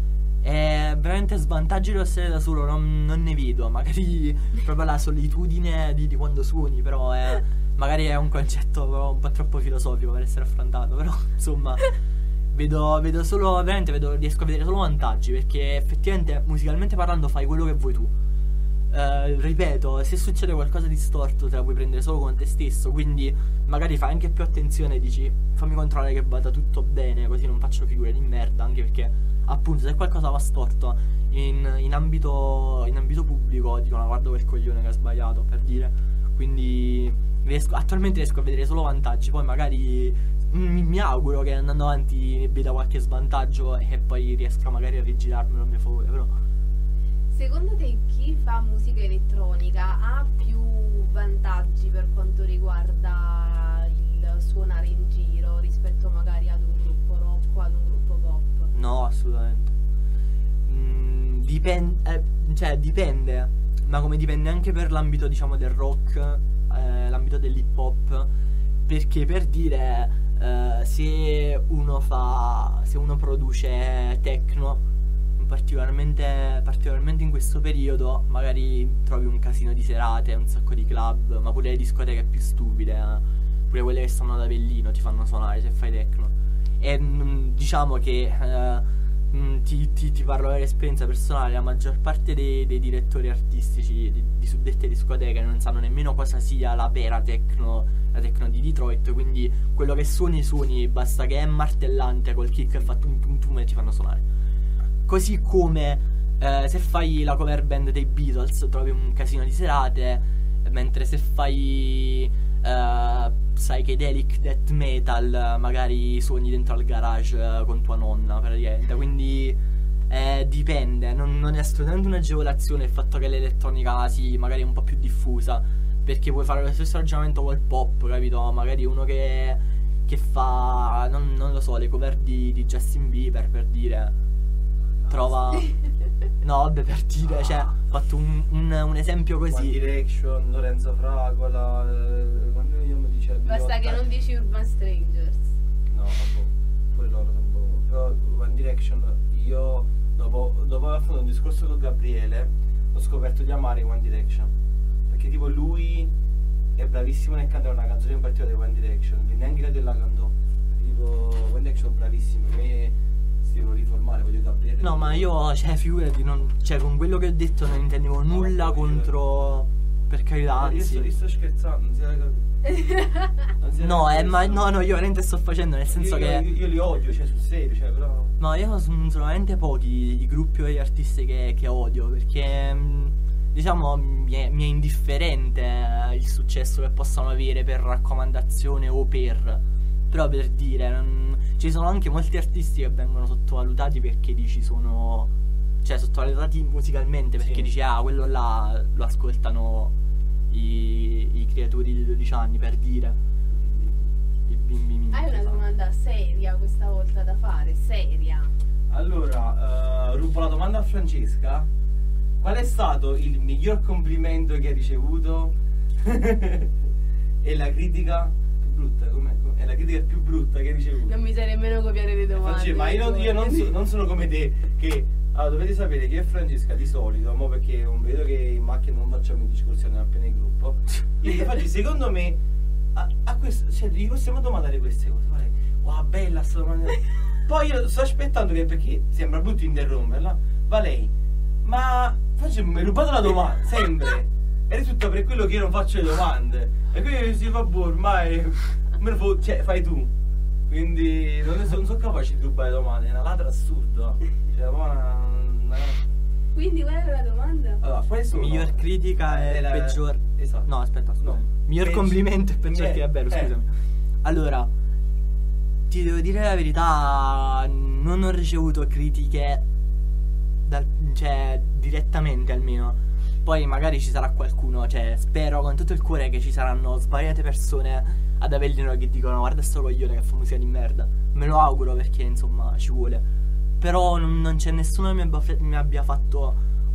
E veramente svantaggi dello stare da solo non, non ne vedo, magari proprio la solitudine di, di quando suoni, però è, magari è un concetto un po' troppo filosofico per essere affrontato, però insomma vedo, vedo solo, veramente vedo, riesco a vedere solo vantaggi, perché effettivamente musicalmente parlando fai quello che vuoi tu. Uh, ripeto, se succede qualcosa di storto te la puoi prendere solo con te stesso, quindi magari fai anche più attenzione e dici fammi controllare che vada tutto bene, così non faccio figure di merda. Anche perché appunto se qualcosa va storto in, in ambito in ambito pubblico dicono guarda quel coglione che ha sbagliato, per dire. Quindi riesco, attualmente riesco a vedere solo vantaggi, poi magari mi, mi auguro che andando avanti veda qualche svantaggio e poi riesca magari a rigirarmelo a mio favore. Però secondo te chi fa musica elettronica ha più vantaggi per quanto riguarda il suonare in giro rispetto magari ad un gruppo rock o ad un gruppo pop? no, assolutamente. Mm, dipende, eh, cioè dipende, ma come dipende anche per l'ambito, diciamo, del rock, eh, l'ambito dell'hip hop, perché per dire, eh, se uno fa, se uno produce techno, particolarmente, particolarmente in questo periodo, magari trovi un casino di serate, un sacco di club, ma pure le discoteche più stupide, eh, pure quelle che stanno ad Avellino ti fanno suonare se fai techno. E mh, diciamo che eh, mh, ti, ti, ti parlo dell'esperienza personale, la maggior parte dei, dei direttori artistici di, di suddette discoteche non sanno nemmeno cosa sia la vera techno, la techno di Detroit, quindi quello che suoni suoni, basta che è martellante col kick e fa tum tum tum e ti fanno suonare. Così come eh, se fai la cover band dei Beatles trovi un casino di serate, mentre se fai uh, psychedelic death metal magari suoni dentro al garage uh, con tua nonna praticamente. Quindi eh, dipende, non, non è assolutamente un'agevolazione il fatto che l'elettronica sì, magari è un po' più diffusa, perché puoi fare lo stesso ragionamento col pop, capito? Magari uno che, che fa, non, non lo so, le cover di, di Justin Bieber, per dire, trova... No, vabbè, per dire, cioè, ho fatto un, un, un esempio così. One Direction, Lorenzo Fragola, eh, quando io mi dice Basta che non dici Urban Strangers. No, vabbè, pure loro sono un po'. Però One Direction, io dopo, dopo aver fatto un discorso con Gabriele, ho scoperto di amare One Direction. Perché tipo lui è bravissimo nel cantare una canzone in particolare di One Direction, che neanche la della cantò. Tipo One Direction è bravissimo, a me si devo riformare, voglio Gabriele. No, ma io, cioè, figurati, non, cioè, con quello che ho detto non intendevo nulla no, contro. Per carità, io sto, anzi. io sto scherzando, non si era capito. Non si era No, capito eh, ma nessuno. no, no, io veramente sto facendo, nel senso io, che. Io, io li odio, cioè sul serio, cioè però. No, io sono solamente pochi i gruppi o gli artisti che, che odio, perché mh, diciamo mi è, mi è indifferente eh, il successo che possano avere per raccomandazione o per. Però per dire, non, ci sono anche molti artisti che vengono sottovalutati perché dici sono. Cioè sottovalutati musicalmente perché Sì. dici ah, quello là lo ascoltano i, i creatori di dodici anni, per dire. I bimbi minchi, Hai una esatto. domanda seria questa volta da fare, seria. Allora, uh, rubo la domanda a Francesca. Qual è stato il miglior complimento che hai ricevuto? E la critica più brutta? Com'è? È la critica più brutta che hai ricevuto? Non mi sai nemmeno copiare le domande. Francesca, ma io, non, io non, so- non sono come te che... Allora, dovete sapere che io e Francesca di solito, mo perché non vedo che in macchina non facciamo in discussione appena in gruppo, io gli faccio, secondo me, a, a questo, cioè, gli possiamo domandare queste cose, vale? Wow, bella sta domanda. Poi io sto aspettando che, perché sembra brutto interromperla, va lei, ma Francesca mi hai rubato la domanda, sempre. Ed è tutto per quello che io non faccio le domande. E quindi si fa, boh, ormai, me lo fo- cioè, fai tu. Quindi non sono, non sono capace di rubare le domande, è una ladra assurda. Cioè, ma una, una... Quindi qual era la domanda? Allora, quali sono? Miglior critica e Eh, la- peggior. Esatto. No, aspetta, scusa. No. Miglior Peggi- complimento e peggior eh, che è vero, eh. scusami. Allora, ti devo dire la verità, non ho ricevuto critiche dal, cioè direttamente almeno. Poi magari ci sarà qualcuno, cioè spero con tutto il cuore che ci saranno svariate persone ad Avellino che dicono guarda sto coglione che fa musica di merda. Me lo auguro perché insomma ci vuole. Però non, non c'è nessuno che mi abbia, fe- mi abbia fatto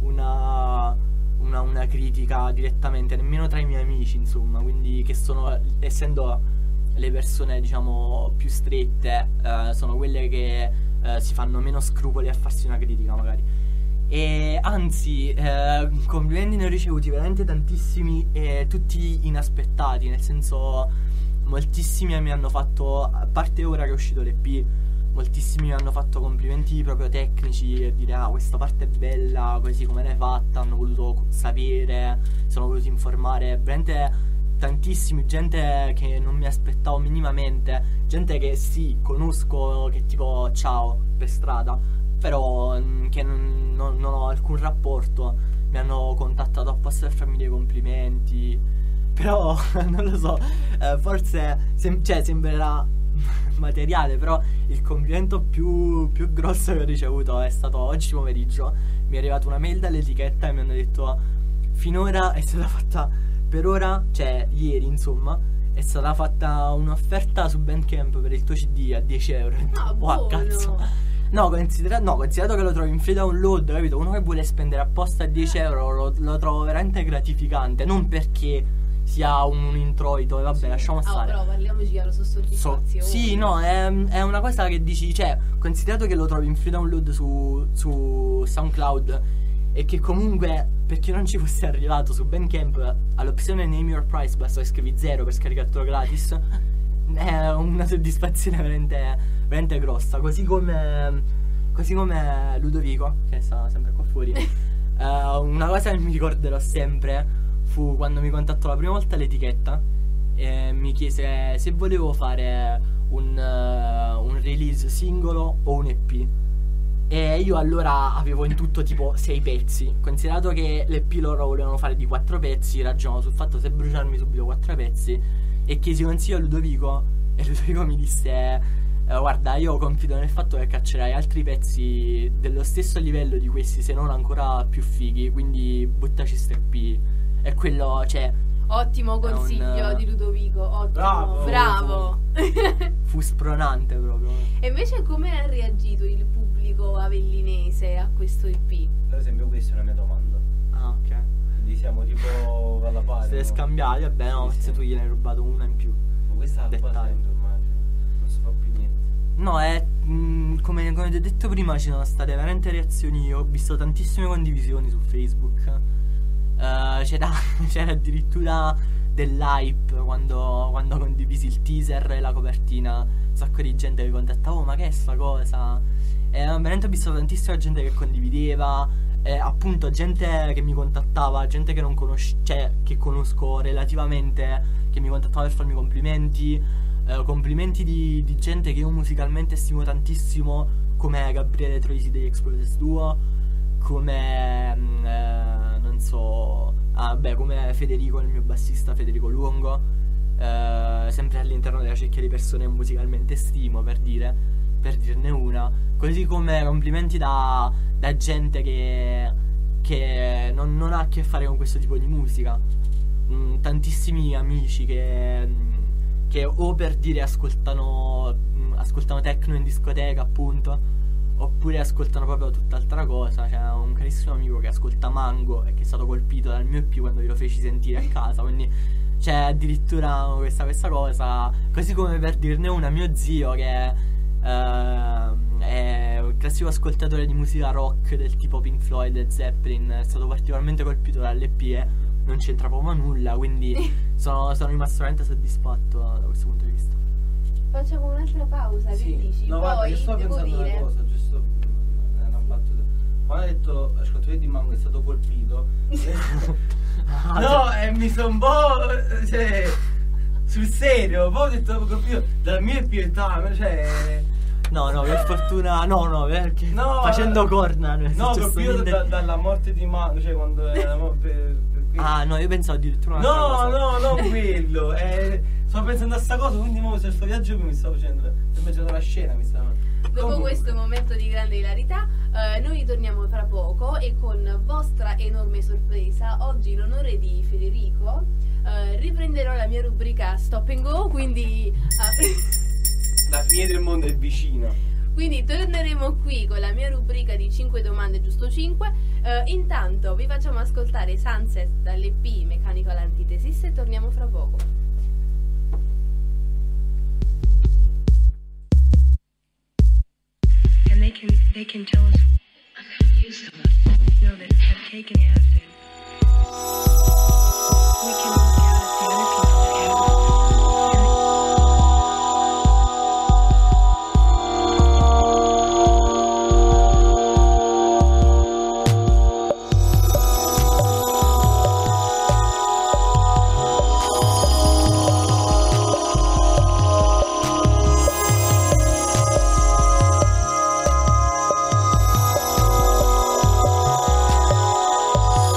una, una, una critica direttamente, nemmeno tra i miei amici insomma. Quindi che sono, essendo le persone diciamo più strette, eh, sono quelle che eh, si fanno meno scrupoli a farsi una critica magari. E anzi, eh, complimenti ne ho ricevuti veramente tantissimi e tutti inaspettati, nel senso moltissimi mi hanno fatto, a parte ora che è uscito l'E P, moltissimi mi hanno fatto complimenti proprio tecnici e dire ah questa parte è bella, così come l'hai fatta, hanno voluto sapere, sono voluti informare, veramente tantissimi, gente che non mi aspettavo minimamente, gente che sì, conosco, che tipo ciao per strada, però mh, che non, non- non ho alcun rapporto, mi hanno contattato apposta per farmi dei complimenti, però non lo so, eh, forse sem- cioè, sembrerà materiale, però il complimento più, più grosso che ho ricevuto è stato oggi pomeriggio. Mi è arrivata una mail dall'etichetta e mi hanno detto finora è stata fatta, per ora, cioè ieri insomma, è stata fatta un'offerta su Bandcamp per il tuo C D a dieci euro. Ah, Wow, buono. cazzo. No, considera- no, considerato che lo trovo in free download, capito? Uno che vuole spendere apposta dieci euro lo, lo trovo veramente gratificante. Non perché sia un, un introito, e vabbè, Sì. lasciamo Ah, stare. però parliamoci chiaro, sono So- soddisfazioni. sì, no, è, è una cosa che dici, cioè, considerato che lo trovi in free download su, su SoundCloud e che comunque, per chi non ci fosse arrivato su Bandcamp, all'opzione Name Your Price basta che scrivi zero per scaricartelo gratis, è una soddisfazione veramente, veramente grossa. Così come così come Ludovico, che sta sempre qua fuori. eh, una cosa che mi ricorderò sempre fu quando mi contattò la prima volta l'etichetta e mi chiese se volevo fare un, uh, un release singolo o un E P. E io allora avevo in tutto tipo sei pezzi. Considerato che l'E P loro volevano fare di quattro pezzi, ragionavo sul fatto se bruciarmi subito quattro pezzi e chiesi consiglio a Ludovico. E Ludovico mi disse eh, guarda, io confido nel fatto che caccerai altri pezzi dello stesso livello di questi, se non ancora più fighi, quindi buttaci ste E P. E quello, cioè, Ottimo consiglio un, di Ludovico, ottimo, Bravo. bravo. fu spronante proprio. E invece come ha reagito il pubblico avellinese a questo E P? Per esempio questa è una mia domanda. Ah, ok. Quindi siamo tipo alla pari. Siete no? scambiati, vabbè, no, Sì, forse sì. tu gliene hai rubato una in più. Ma questa è la Dettaglio. sempre ormai, cioè, non si fa più niente. No, è mh, come, come ti ho detto prima, ci sono state veramente reazioni. Io ho visto tantissime condivisioni su Facebook. Eh, c'era, c'era addirittura dell'hype quando, quando condivisi il teaser e la copertina. Un sacco di gente che contattava, oh, ma che è sta cosa? E veramente ho visto tantissima gente che condivideva. E appunto gente che mi contattava, gente che non conosco, cioè che conosco relativamente, che mi contattava per farmi complimenti. Eh, complimenti di, di gente che io musicalmente stimo tantissimo, come Gabriele Troisi degli Exploders Duo, come mm, eh, non so, ah, beh, come Federico, il mio bassista Federico Luongo, eh, sempre all'interno della cerchia di persone che musicalmente stimo, per dire, per dirne una. Così come complimenti da, da gente che, che non, non ha a che fare con questo tipo di musica. Mm, tantissimi amici che mm, che o per dire ascoltano mh, ascoltano techno in discoteca, appunto, oppure ascoltano proprio tutt'altra cosa. C'è un carissimo amico che ascolta Mango e che è stato colpito dal mio E P quando glielo feci sentire a casa, quindi c'è addirittura questa, questa cosa. Così come per dirne una, mio zio che uh, è un classico ascoltatore di musica rock del tipo Pink Floyd e Zeppelin, è stato particolarmente colpito dall'E P e non c'entra proprio nulla, quindi sono, sono rimasto veramente soddisfatto da questo punto di vista. Facciamo un'altra pausa, Sì. che dici? No, guarda, Poi io sto devo pensando dire una cosa, giusto, è una battuta. Quando ha detto ascoltatore di Mango è stato colpito, no, e mi sono un po', cioè, sul serio, poi ho detto colpito dalla mia pietà, cioè. No, no, per fortuna, no, no, perché No, facendo corna non è No, successo colpito niente. da- dalla morte di Mango, cioè quando era mo- per, per qui. Ah, no, io pensavo addirittura un'altra No, cosa. no, non quello. Eh, stavo pensando a sta cosa, quindi mo se sto viaggio mi stavo facendo. Per mezzo della scena mi stavo. Dopo Comunque. questo momento di grande ilarità, eh, noi torniamo tra poco e con vostra enorme sorpresa, oggi in onore di Federico, eh, riprenderò la mia rubrica Stop and Go, quindi, eh, La fine del mondo è vicina. quindi torneremo qui con la mia rubrica di cinque domande giusto cinque. Eh, intanto vi facciamo ascoltare Sunset dall'E P Mechanical Antithesis e torniamo fra poco. And they can they can tell us you know that have taken acid. We can look out at the other people's habits. Thank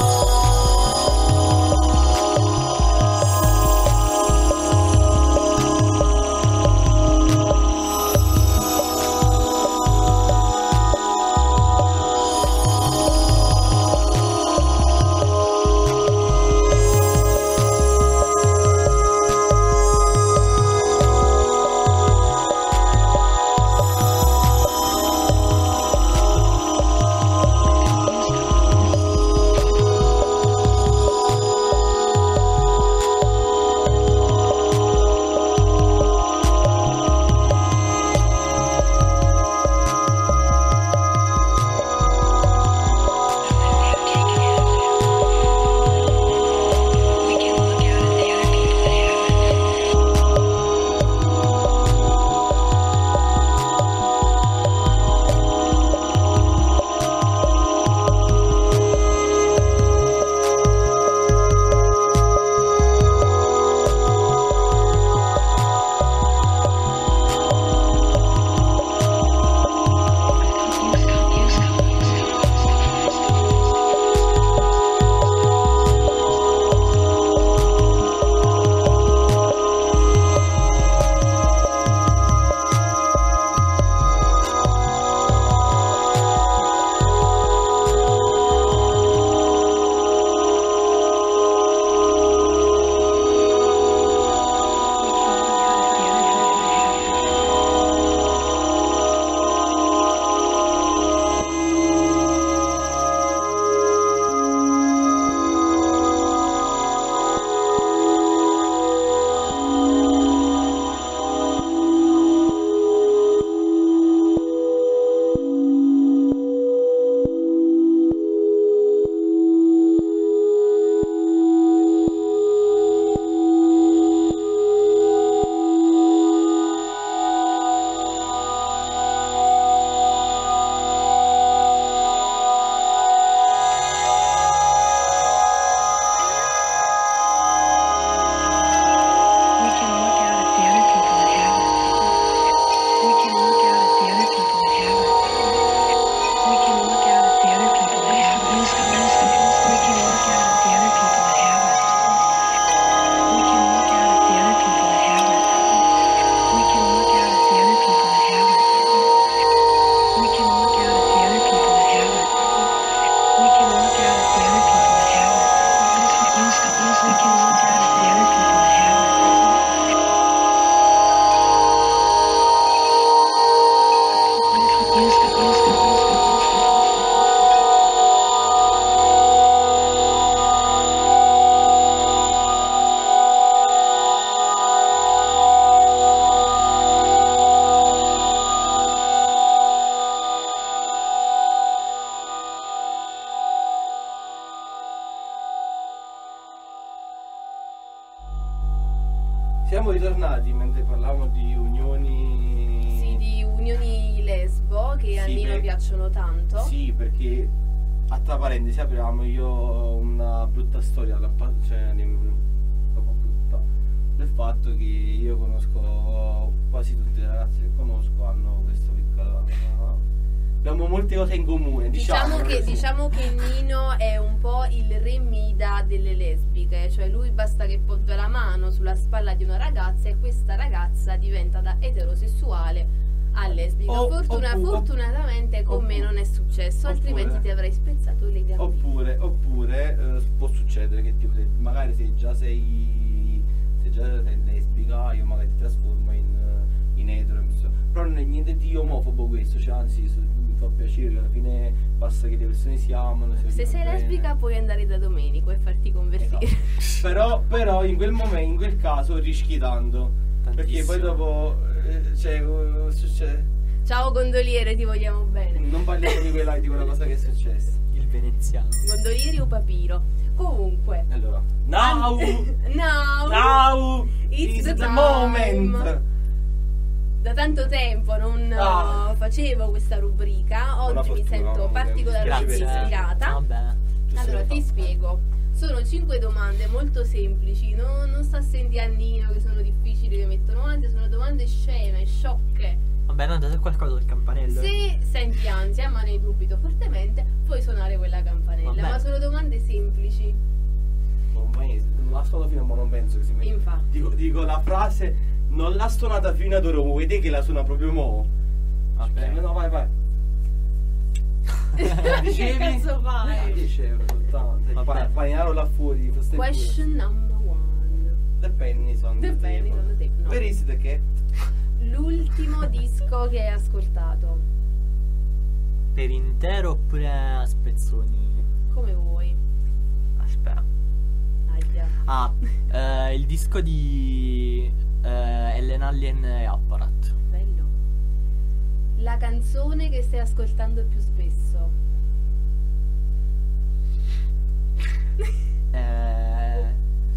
Siamo ritornati mentre parlavamo di unioni. Sì, di unioni lesbo che a Sì, Nino per- piacciono tanto. Sì, perché a tra parentesi apriamo io una brutta storia alla pa- cioè rim- proprio brutta, del fatto che io conosco quasi tutte le ragazze che conosco hanno questo piccolo. Abbiamo molte cose in comune, diciamo. Diciamo che, così. diciamo che Nino è un po' il re Mida delle lesbiche, cioè lui basta che poggia la mano sulla spalla di una ragazza e questa ragazza diventa da eterosessuale a lesbica. O- Fortuna- oppu- fortunatamente con me oppure- non è successo, altrimenti oppure- ti avrei spezzato le gambe. Oppure, oppure eh, può succedere che tipo, se magari se già sei, se già sei lesbica, io magari ti trasformo in, eh, in etero, insomma. Però non è niente di omofobo questo, cioè anzi s- mi fa piacere, alla fine basta che le persone si amano. si Se vogliono sei bene. lesbica puoi andare da Domenico e farti convertire. Esatto. però, però in quel momento, in quel caso rischi tanto, perché Tantissimo. poi dopo, eh, cioè, eh, succede. Ciao gondoliere, ti vogliamo bene. Non parliamo di quella, di quella cosa che è successa. Il veneziano. Gondolieri o papiro. Comunque. Allora, now, Now. now It's is the the time. moment. Da tanto tempo non Ah. uh, facevo questa rubrica, Buona oggi mi fortuna, sento comunque. particolarmente Grazie. ispirata. Vabbè. Giusto Allora per ti fare. spiego, sono cinque domande molto semplici, no- non sta a sentire a Nino che sono difficili, che mettono avanti, sono domande sceme, sciocche. Vabbè, non date qualcosa del campanello. eh. Se senti ansia, ma ne dubito fortemente, puoi suonare quella campanella, Vabbè. ma sono domande semplici. Non penso- non l'ha suonato fino a mo, non penso che si metta. Infatti. Dico, dico la frase, non l'ha suonata fino ad ora, vedi che la suona proprio mo. Ok. Eh, no, vai, vai. Che cazzo fai? dieci euro soltanto. Vabbè. Pa- Paninaro là fuori. questo è pure. Question number one. The pennies on The the pennies table. on the table, no. Where is the cat? L'ultimo disco che hai ascoltato, Per intero oppure a spezzoni? come vuoi. Aspetta. Aia. Ah, eh, il disco di eh, Ellen Allen e Apparat. Bello. La canzone che stai ascoltando più spesso. Eh,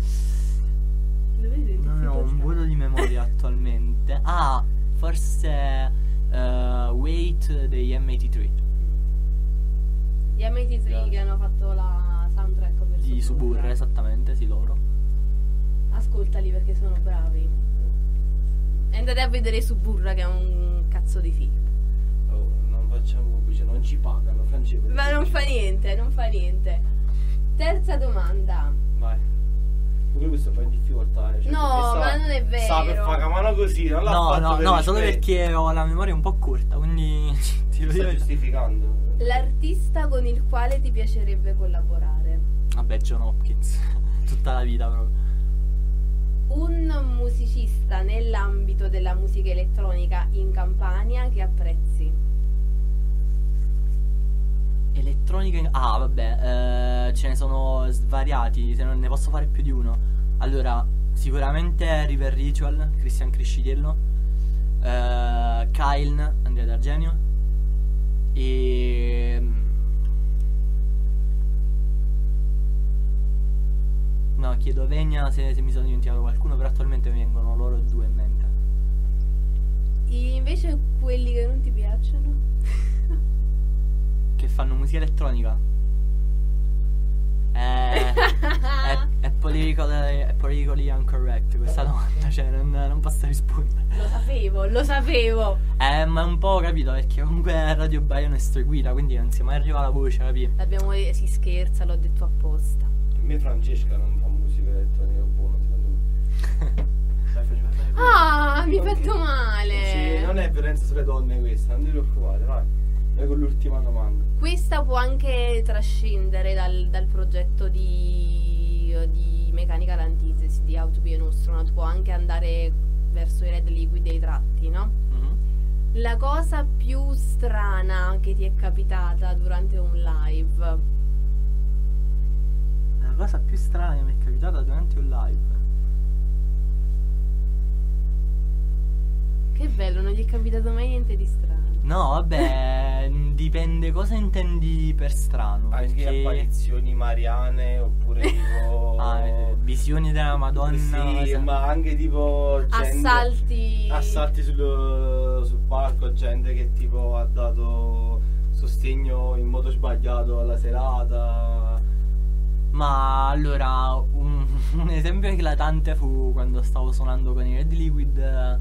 Lo vedi? non ho un vuoto di memoria attualmente. Ah, forse eh, Wait degli M ottantatré Gli M ottantatré Grazie. che hanno fatto la soundtrack per di Suburra, esattamente, sì, loro. Ascoltali perché sono bravi. E andate a vedere Suburra che è un cazzo di film. Oh, non facciamo pubblicità, non ci pagano, Francesco. Ma non fa niente, non fa niente. Terza domanda. Vai. Pure questo fa in difficoltà. eh, cioè, No, perché sta- ma non è vero. Sta per fare la mano così, non l'ha No, fatto no, per no, solo rispetto. perché ho la memoria un po' corta, quindi ti lo Sta dico. giustificando. L'artista con il quale ti piacerebbe collaborare. Vabbè, John Hopkins, tutta la vita proprio. Un musicista nell'ambito della musica elettronica in Campania che apprezzi. Elettronica in- Ah, vabbè, eh, ce ne sono svariati, se non ne posso fare più di uno. Allora, sicuramente River Ritual, Cristian Criscitiello, eh, Kyle, Andrea D'Argenio e... No, chiedo venia se, se mi sono dimenticato qualcuno, però attualmente mi vengono loro due in mente. E invece quelli che non ti piacciono? Che fanno musica elettronica. Eh, è, è, political, è politically incorrect questa domanda, cioè non, non posso rispondere. Lo sapevo, lo sapevo. Eh, ma un po' capito, perché comunque Radio Baiano è seguita, quindi non si è mai arriva la voce, capito? L'abbiamo si scherza, l'ho detto apposta. Per me Francesca non fa musica elettronica buona, secondo me. Dai, Francesca, vai, vai. Ah, mi hai Ok. fatto male. Sì, non è violenza sulle donne questa, non ti preoccupare, vai. Vai con l'ultima domanda. Questa può anche trascendere dal, dal progetto di, di Meccanica Antitesi di How to Be an Astronaut, può anche andare verso i Red Liquid dei tratti, no? Mhm. La cosa più strana che ti è capitata durante un live. La cosa più strana che mi è capitata durante un live. Che bello, non gli è capitato mai niente di strano. No, vabbè, dipende cosa intendi per strano. Anche perché... apparizioni mariane oppure tipo ah, eh, visioni della Madonna. Sì, sa- ma anche tipo gente- Assalti. assalti sul, sul palco, gente che tipo ha dato sostegno in modo sbagliato alla serata. Ma allora, un, un esempio eclatante fu quando stavo suonando con i Red Liquid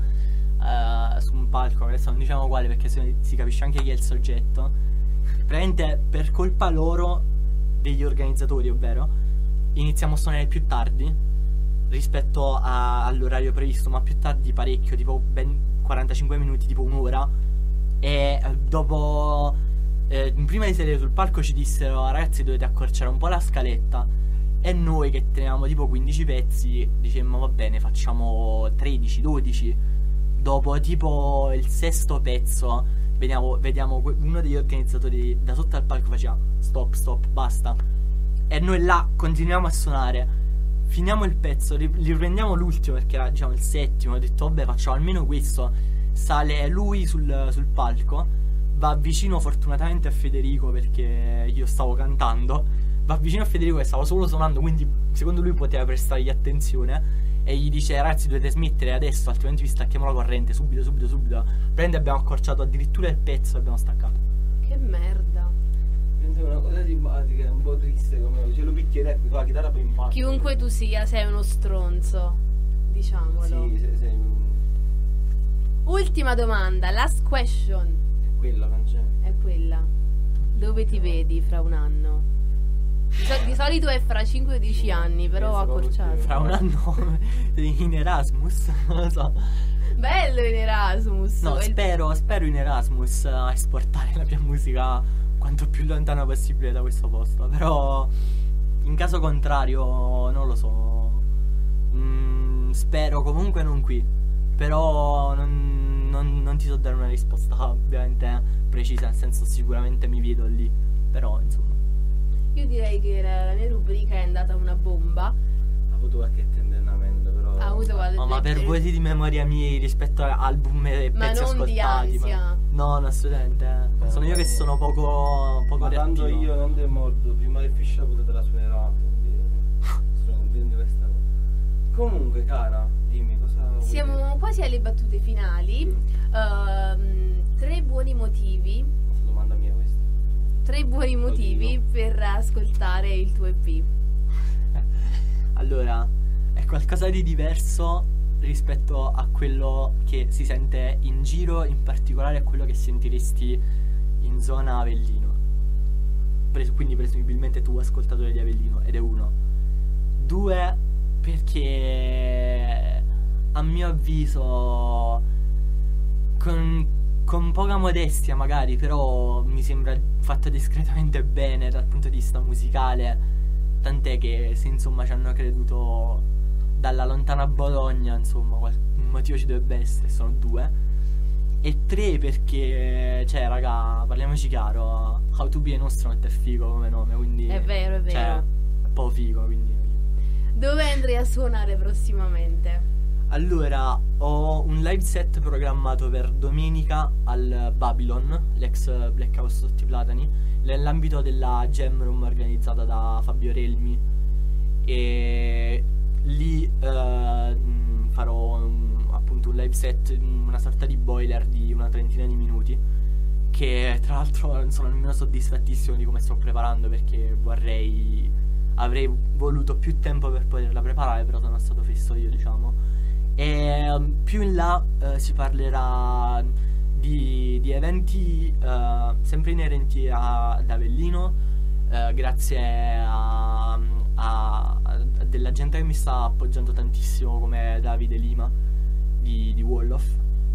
eh, su un palco, adesso non diciamo quale perché si, si capisce anche chi è il soggetto. Praticamente per colpa loro, degli organizzatori, ovvero, iniziamo a suonare più tardi rispetto a- all'orario previsto, ma più tardi parecchio, tipo ben quarantacinque minuti, tipo un'ora. E eh, dopo... Eh, prima di sedere sul palco ci dissero: ragazzi, dovete accorciare un po' la scaletta. E noi che tenevamo tipo quindici pezzi dicemmo: va bene, facciamo tredici dodici. Dopo tipo il sesto pezzo vediamo, vediamo que- uno degli organizzatori da sotto al palco faceva: stop, stop, basta. E noi là continuiamo a suonare, finiamo il pezzo, ri- riprendiamo l'ultimo perché era diciamo il settimo. Ho detto vabbè, facciamo almeno questo. Sale lui sul, sul palco, va vicino fortunatamente a Federico perché io stavo cantando. Va vicino a Federico che stava solo suonando, quindi secondo lui poteva prestargli attenzione. E gli dice: ragazzi, dovete smettere adesso, altrimenti vi stacchiamo la corrente, subito, subito, subito. Prende, abbiamo accorciato addirittura il pezzo e abbiamo staccato. Che merda. Penso che è una cosa simpatica, un po' triste, come ce lo picchierai qui con la chitarra poi in faccia. Chiunque tu sia, sei uno stronzo. Diciamolo. Sì, sei, sei un- Ultima domanda, last question. è quella, Francesca. È quella. Dove ti vedi fra un anno? Di, so- di solito è fra cinque o dieci anni, però ho Penso proprio accorciato. che- Fra un anno in Erasmus, non lo so. Bello in Erasmus. No, E il- spero, spero in Erasmus a esportare la mia musica quanto più lontano possibile da questo posto. Però in caso contrario non lo so. Mm, spero comunque non qui. Però non, non, non ti so dare una risposta ovviamente precisa, nel senso sicuramente mi vedo lì. Però insomma. Io direi che la, la mia rubrica è andata una bomba. Ha avuto qualche tentennamento, però. Ha avuto qualche- No, ma per leggere- voti di memoria miei rispetto a album e Ma pezzi non di ascoltati. ansia. Ma... No, no, assolutamente. eh. Sono io che sono poco, poco Ma tanto reattivo. io non te mordo, prima che finisce la puntata te la suonerò. quindi Sono convinto di questa cosa. Comunque, cara, dimmi cosa. vuoi dire? Siamo quasi alle battute finali. Mm. Ehm, tre buoni motivi. Questa domanda mia questa. Tre buoni Lo motivi dico. per ascoltare il tuo E P. Allora, è qualcosa di diverso rispetto a quello che si sente in giro, in particolare a quello che sentiresti in zona Avellino. Pres- quindi presumibilmente tu ascoltatore di Avellino, ed è uno. Due, perché a mio avviso con, con poca modestia magari, però mi sembra fatta discretamente bene dal punto di vista musicale. Tant'è che se insomma ci hanno creduto dalla lontana Bologna, insomma, qual- un motivo ci dovrebbe essere, sono due. E tre perché, cioè, raga, parliamoci chiaro, How to Be a Astronaut è figo come nome, quindi... È vero, è vero. Cioè, è un po' figo, quindi... Dove andrei a suonare prossimamente? Allora, ho un live set programmato per domenica al Babylon, l'ex Black House sotto i platani, nell'ambito della Jam Room organizzata da Fabio Relmi. E lì eh, mh, farò un- appunto un live set, una sorta di boiler di una trentina di minuti, che tra l'altro non sono nemmeno soddisfattissimo di come sto preparando, perché vorrei avrei voluto più tempo per poterla preparare, però sono stato fisso io, diciamo. E um, più in là eh, si parlerà di, di eventi eh, sempre inerenti a, ad Avellino, eh, grazie a, a, a della gente che mi sta appoggiando tantissimo, come Davide Lima di, di Wall of.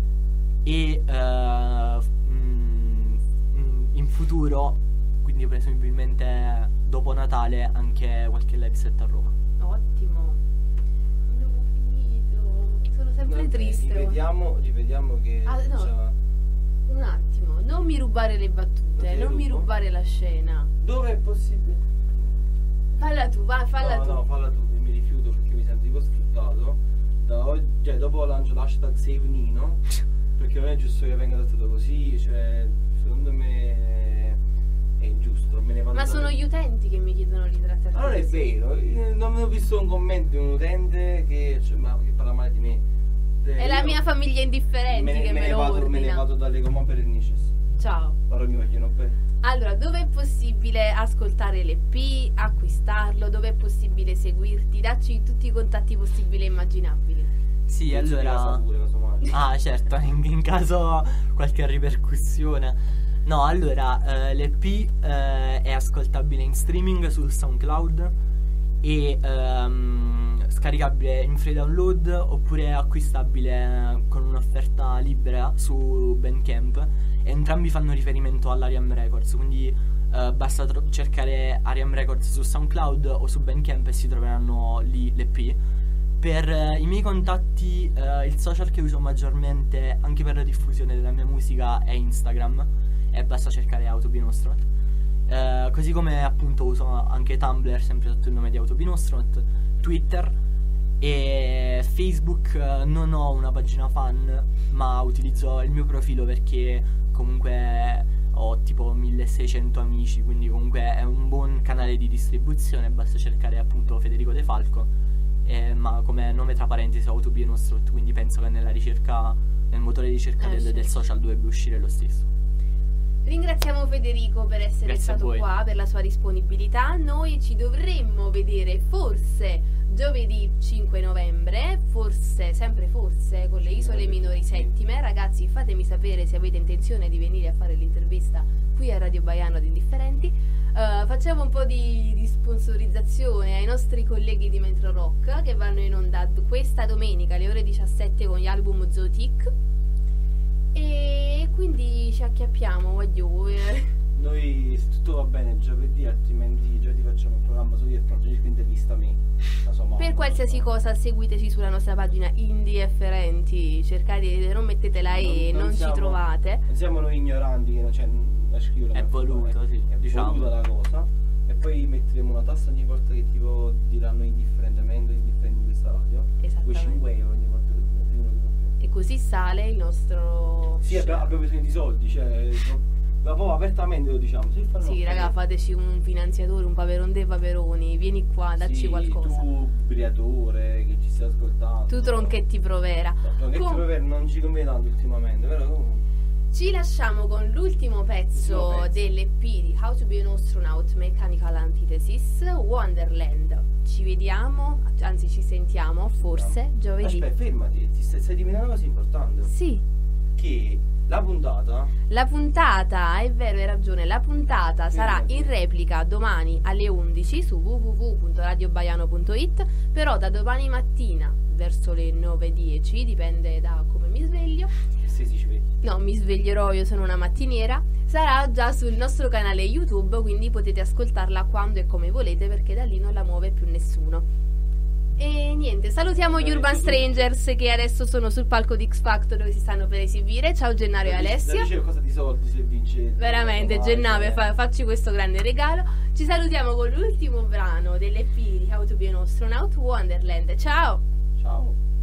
E eh, mm, mm, in futuro, quindi presumibilmente dopo Natale, anche qualche live set a Roma. Ottimo. Abbiamo finito. Sono sempre Vabbè, triste. Rivediamo, rivediamo che. Ah, no. insomma, Un attimo, non mi rubare le battute, Non te le non mi rubo? rubare la scena. dove è possibile? Falla tu, va, falla no, tu. no, falla tu, che mi rifiuto perché mi sento tipo sfruttato. Da oggi, cioè, dopo lancio l'hashtag Save Nino, perché non è giusto che venga trattato così, cioè secondo me è ingiusto. Me ne vado Ma sono dalle- gli utenti che mi chiedono di trattare. Ma non è vero, io non ho visto un commento di un utente che, cioè, ma, che parla male di me. Cioè, È la io mia famiglia indifferenti me ne, che me me, ne lo vado, ordina. me ne vado dalle Common per il Nices. Ciao. Ora mi vogliono bene. Allora, dove è possibile ascoltare l'E P, acquistarlo? Dove è possibile seguirti? Dacci tutti i contatti possibili e immaginabili. Sì, Penso di casa allora... pure, casomai. Ah, certo, in, in caso qualche ripercussione. No, allora, eh, l'E P eh, è ascoltabile in streaming su SoundCloud e ehm, scaricabile in free download oppure acquistabile con un'offerta libera su Bandcamp. Entrambi fanno riferimento all'Ariam Records, quindi eh, basta tro- cercare Ariam Records su SoundCloud o su Bandcamp e si troveranno lì l'E P. Per eh, i miei contatti, eh, il social che uso maggiormente anche per la diffusione della mia musica è Instagram e basta cercare Autobinostronaut. Eh, così come appunto uso anche Tumblr sempre sotto il nome di Autobinostronaut, Twitter e Facebook. Eh, non ho una pagina fan, ma utilizzo il mio profilo perché comunque ho tipo milleseicento amici, quindi comunque è un buon canale di distribuzione, basta cercare appunto Federico De Falco. Eh, ma come nome tra parentesi Autobinostronaut, quindi penso che nella ricerca, nel motore di ricerca Eh, del, sì. del social dovrebbe uscire lo stesso. Ringraziamo Federico per essere Grazie a stato voi. qua, per la sua disponibilità. Noi ci dovremmo vedere forse giovedì cinque novembre, forse, sempre forse, con le isole minori settime. Ragazzi, fatemi sapere se avete intenzione di venire a fare l'intervista qui a Radio Baiano ad Indifferenti. Uh, facciamo un po' di, di sponsorizzazione ai nostri colleghi di Metro Rock che vanno in onda questa domenica alle ore diciassette con gli album Zotic. E quindi ci acchiappiamo, voglio. Noi, se tutto va bene, giovedì, altrimenti giovedì facciamo il programma su Dirk, Dirk intervista me. la sua mamma, Per qualsiasi la sua- cosa seguiteci sulla nostra pagina Indifferenti, cercate, non mettete la E, non, siamo- ci trovate. Non siamo noi ignoranti che non c'è da scrivere. È per voluto, favore. sì, È diciamo. voluta la cosa. E poi metteremo una tassa ogni volta che tipo diranno indifferentemente, indifferenti in questa radio. Esattamente. cinque euro ogni volta che dicono di più. E così sale il nostro. Sì, abbiamo, abbiamo bisogno di soldi, cioè ma proprio apertamente lo diciamo. Se fanno Sì, raga, fateci un finanziatore, un paperon dei paperoni, vieni qua, dacci sì, qualcosa. Tu briatore che ci stai ascoltando. Tu tronchetti provera. No, tronchetti Com- provera non ci conviene tanto ultimamente, però comunque. Ci lasciamo con l'ultimo pezzo, L'ultimo pezzo. dell'E P di How to be an Astronaut Mechanical Antithesis, Wonderland. Ci vediamo, anzi ci sentiamo, forse, giovedì. Aspetta, fermati, ti stai, stai dimenticando una cosa importante. Sì, Che la puntata la puntata, è vero, hai ragione, la puntata sarà in replica domani alle undici su w w w punto radio baiano punto i t, però da domani mattina verso le nove e dieci, dipende da come mi sveglio. se si ci vede. No, mi sveglierò, io sono una mattiniera. Sarà già sul nostro canale YouTube, quindi potete ascoltarla quando e come volete, perché da lì non la muove più nessuno. E niente, salutiamo gli Eh, Urban YouTube. Strangers che adesso sono sul palco di X Factor dove si stanno per esibire. Ciao Gennaro e Alessia. Dice qualcosa di soldi se vince. Veramente, Vai, Gennaro, cioè. fa- facci questo grande regalo. Ci salutiamo con l'ultimo brano dell'E P di How to be an Astronaut, Wonderland. Ciao! Ciao.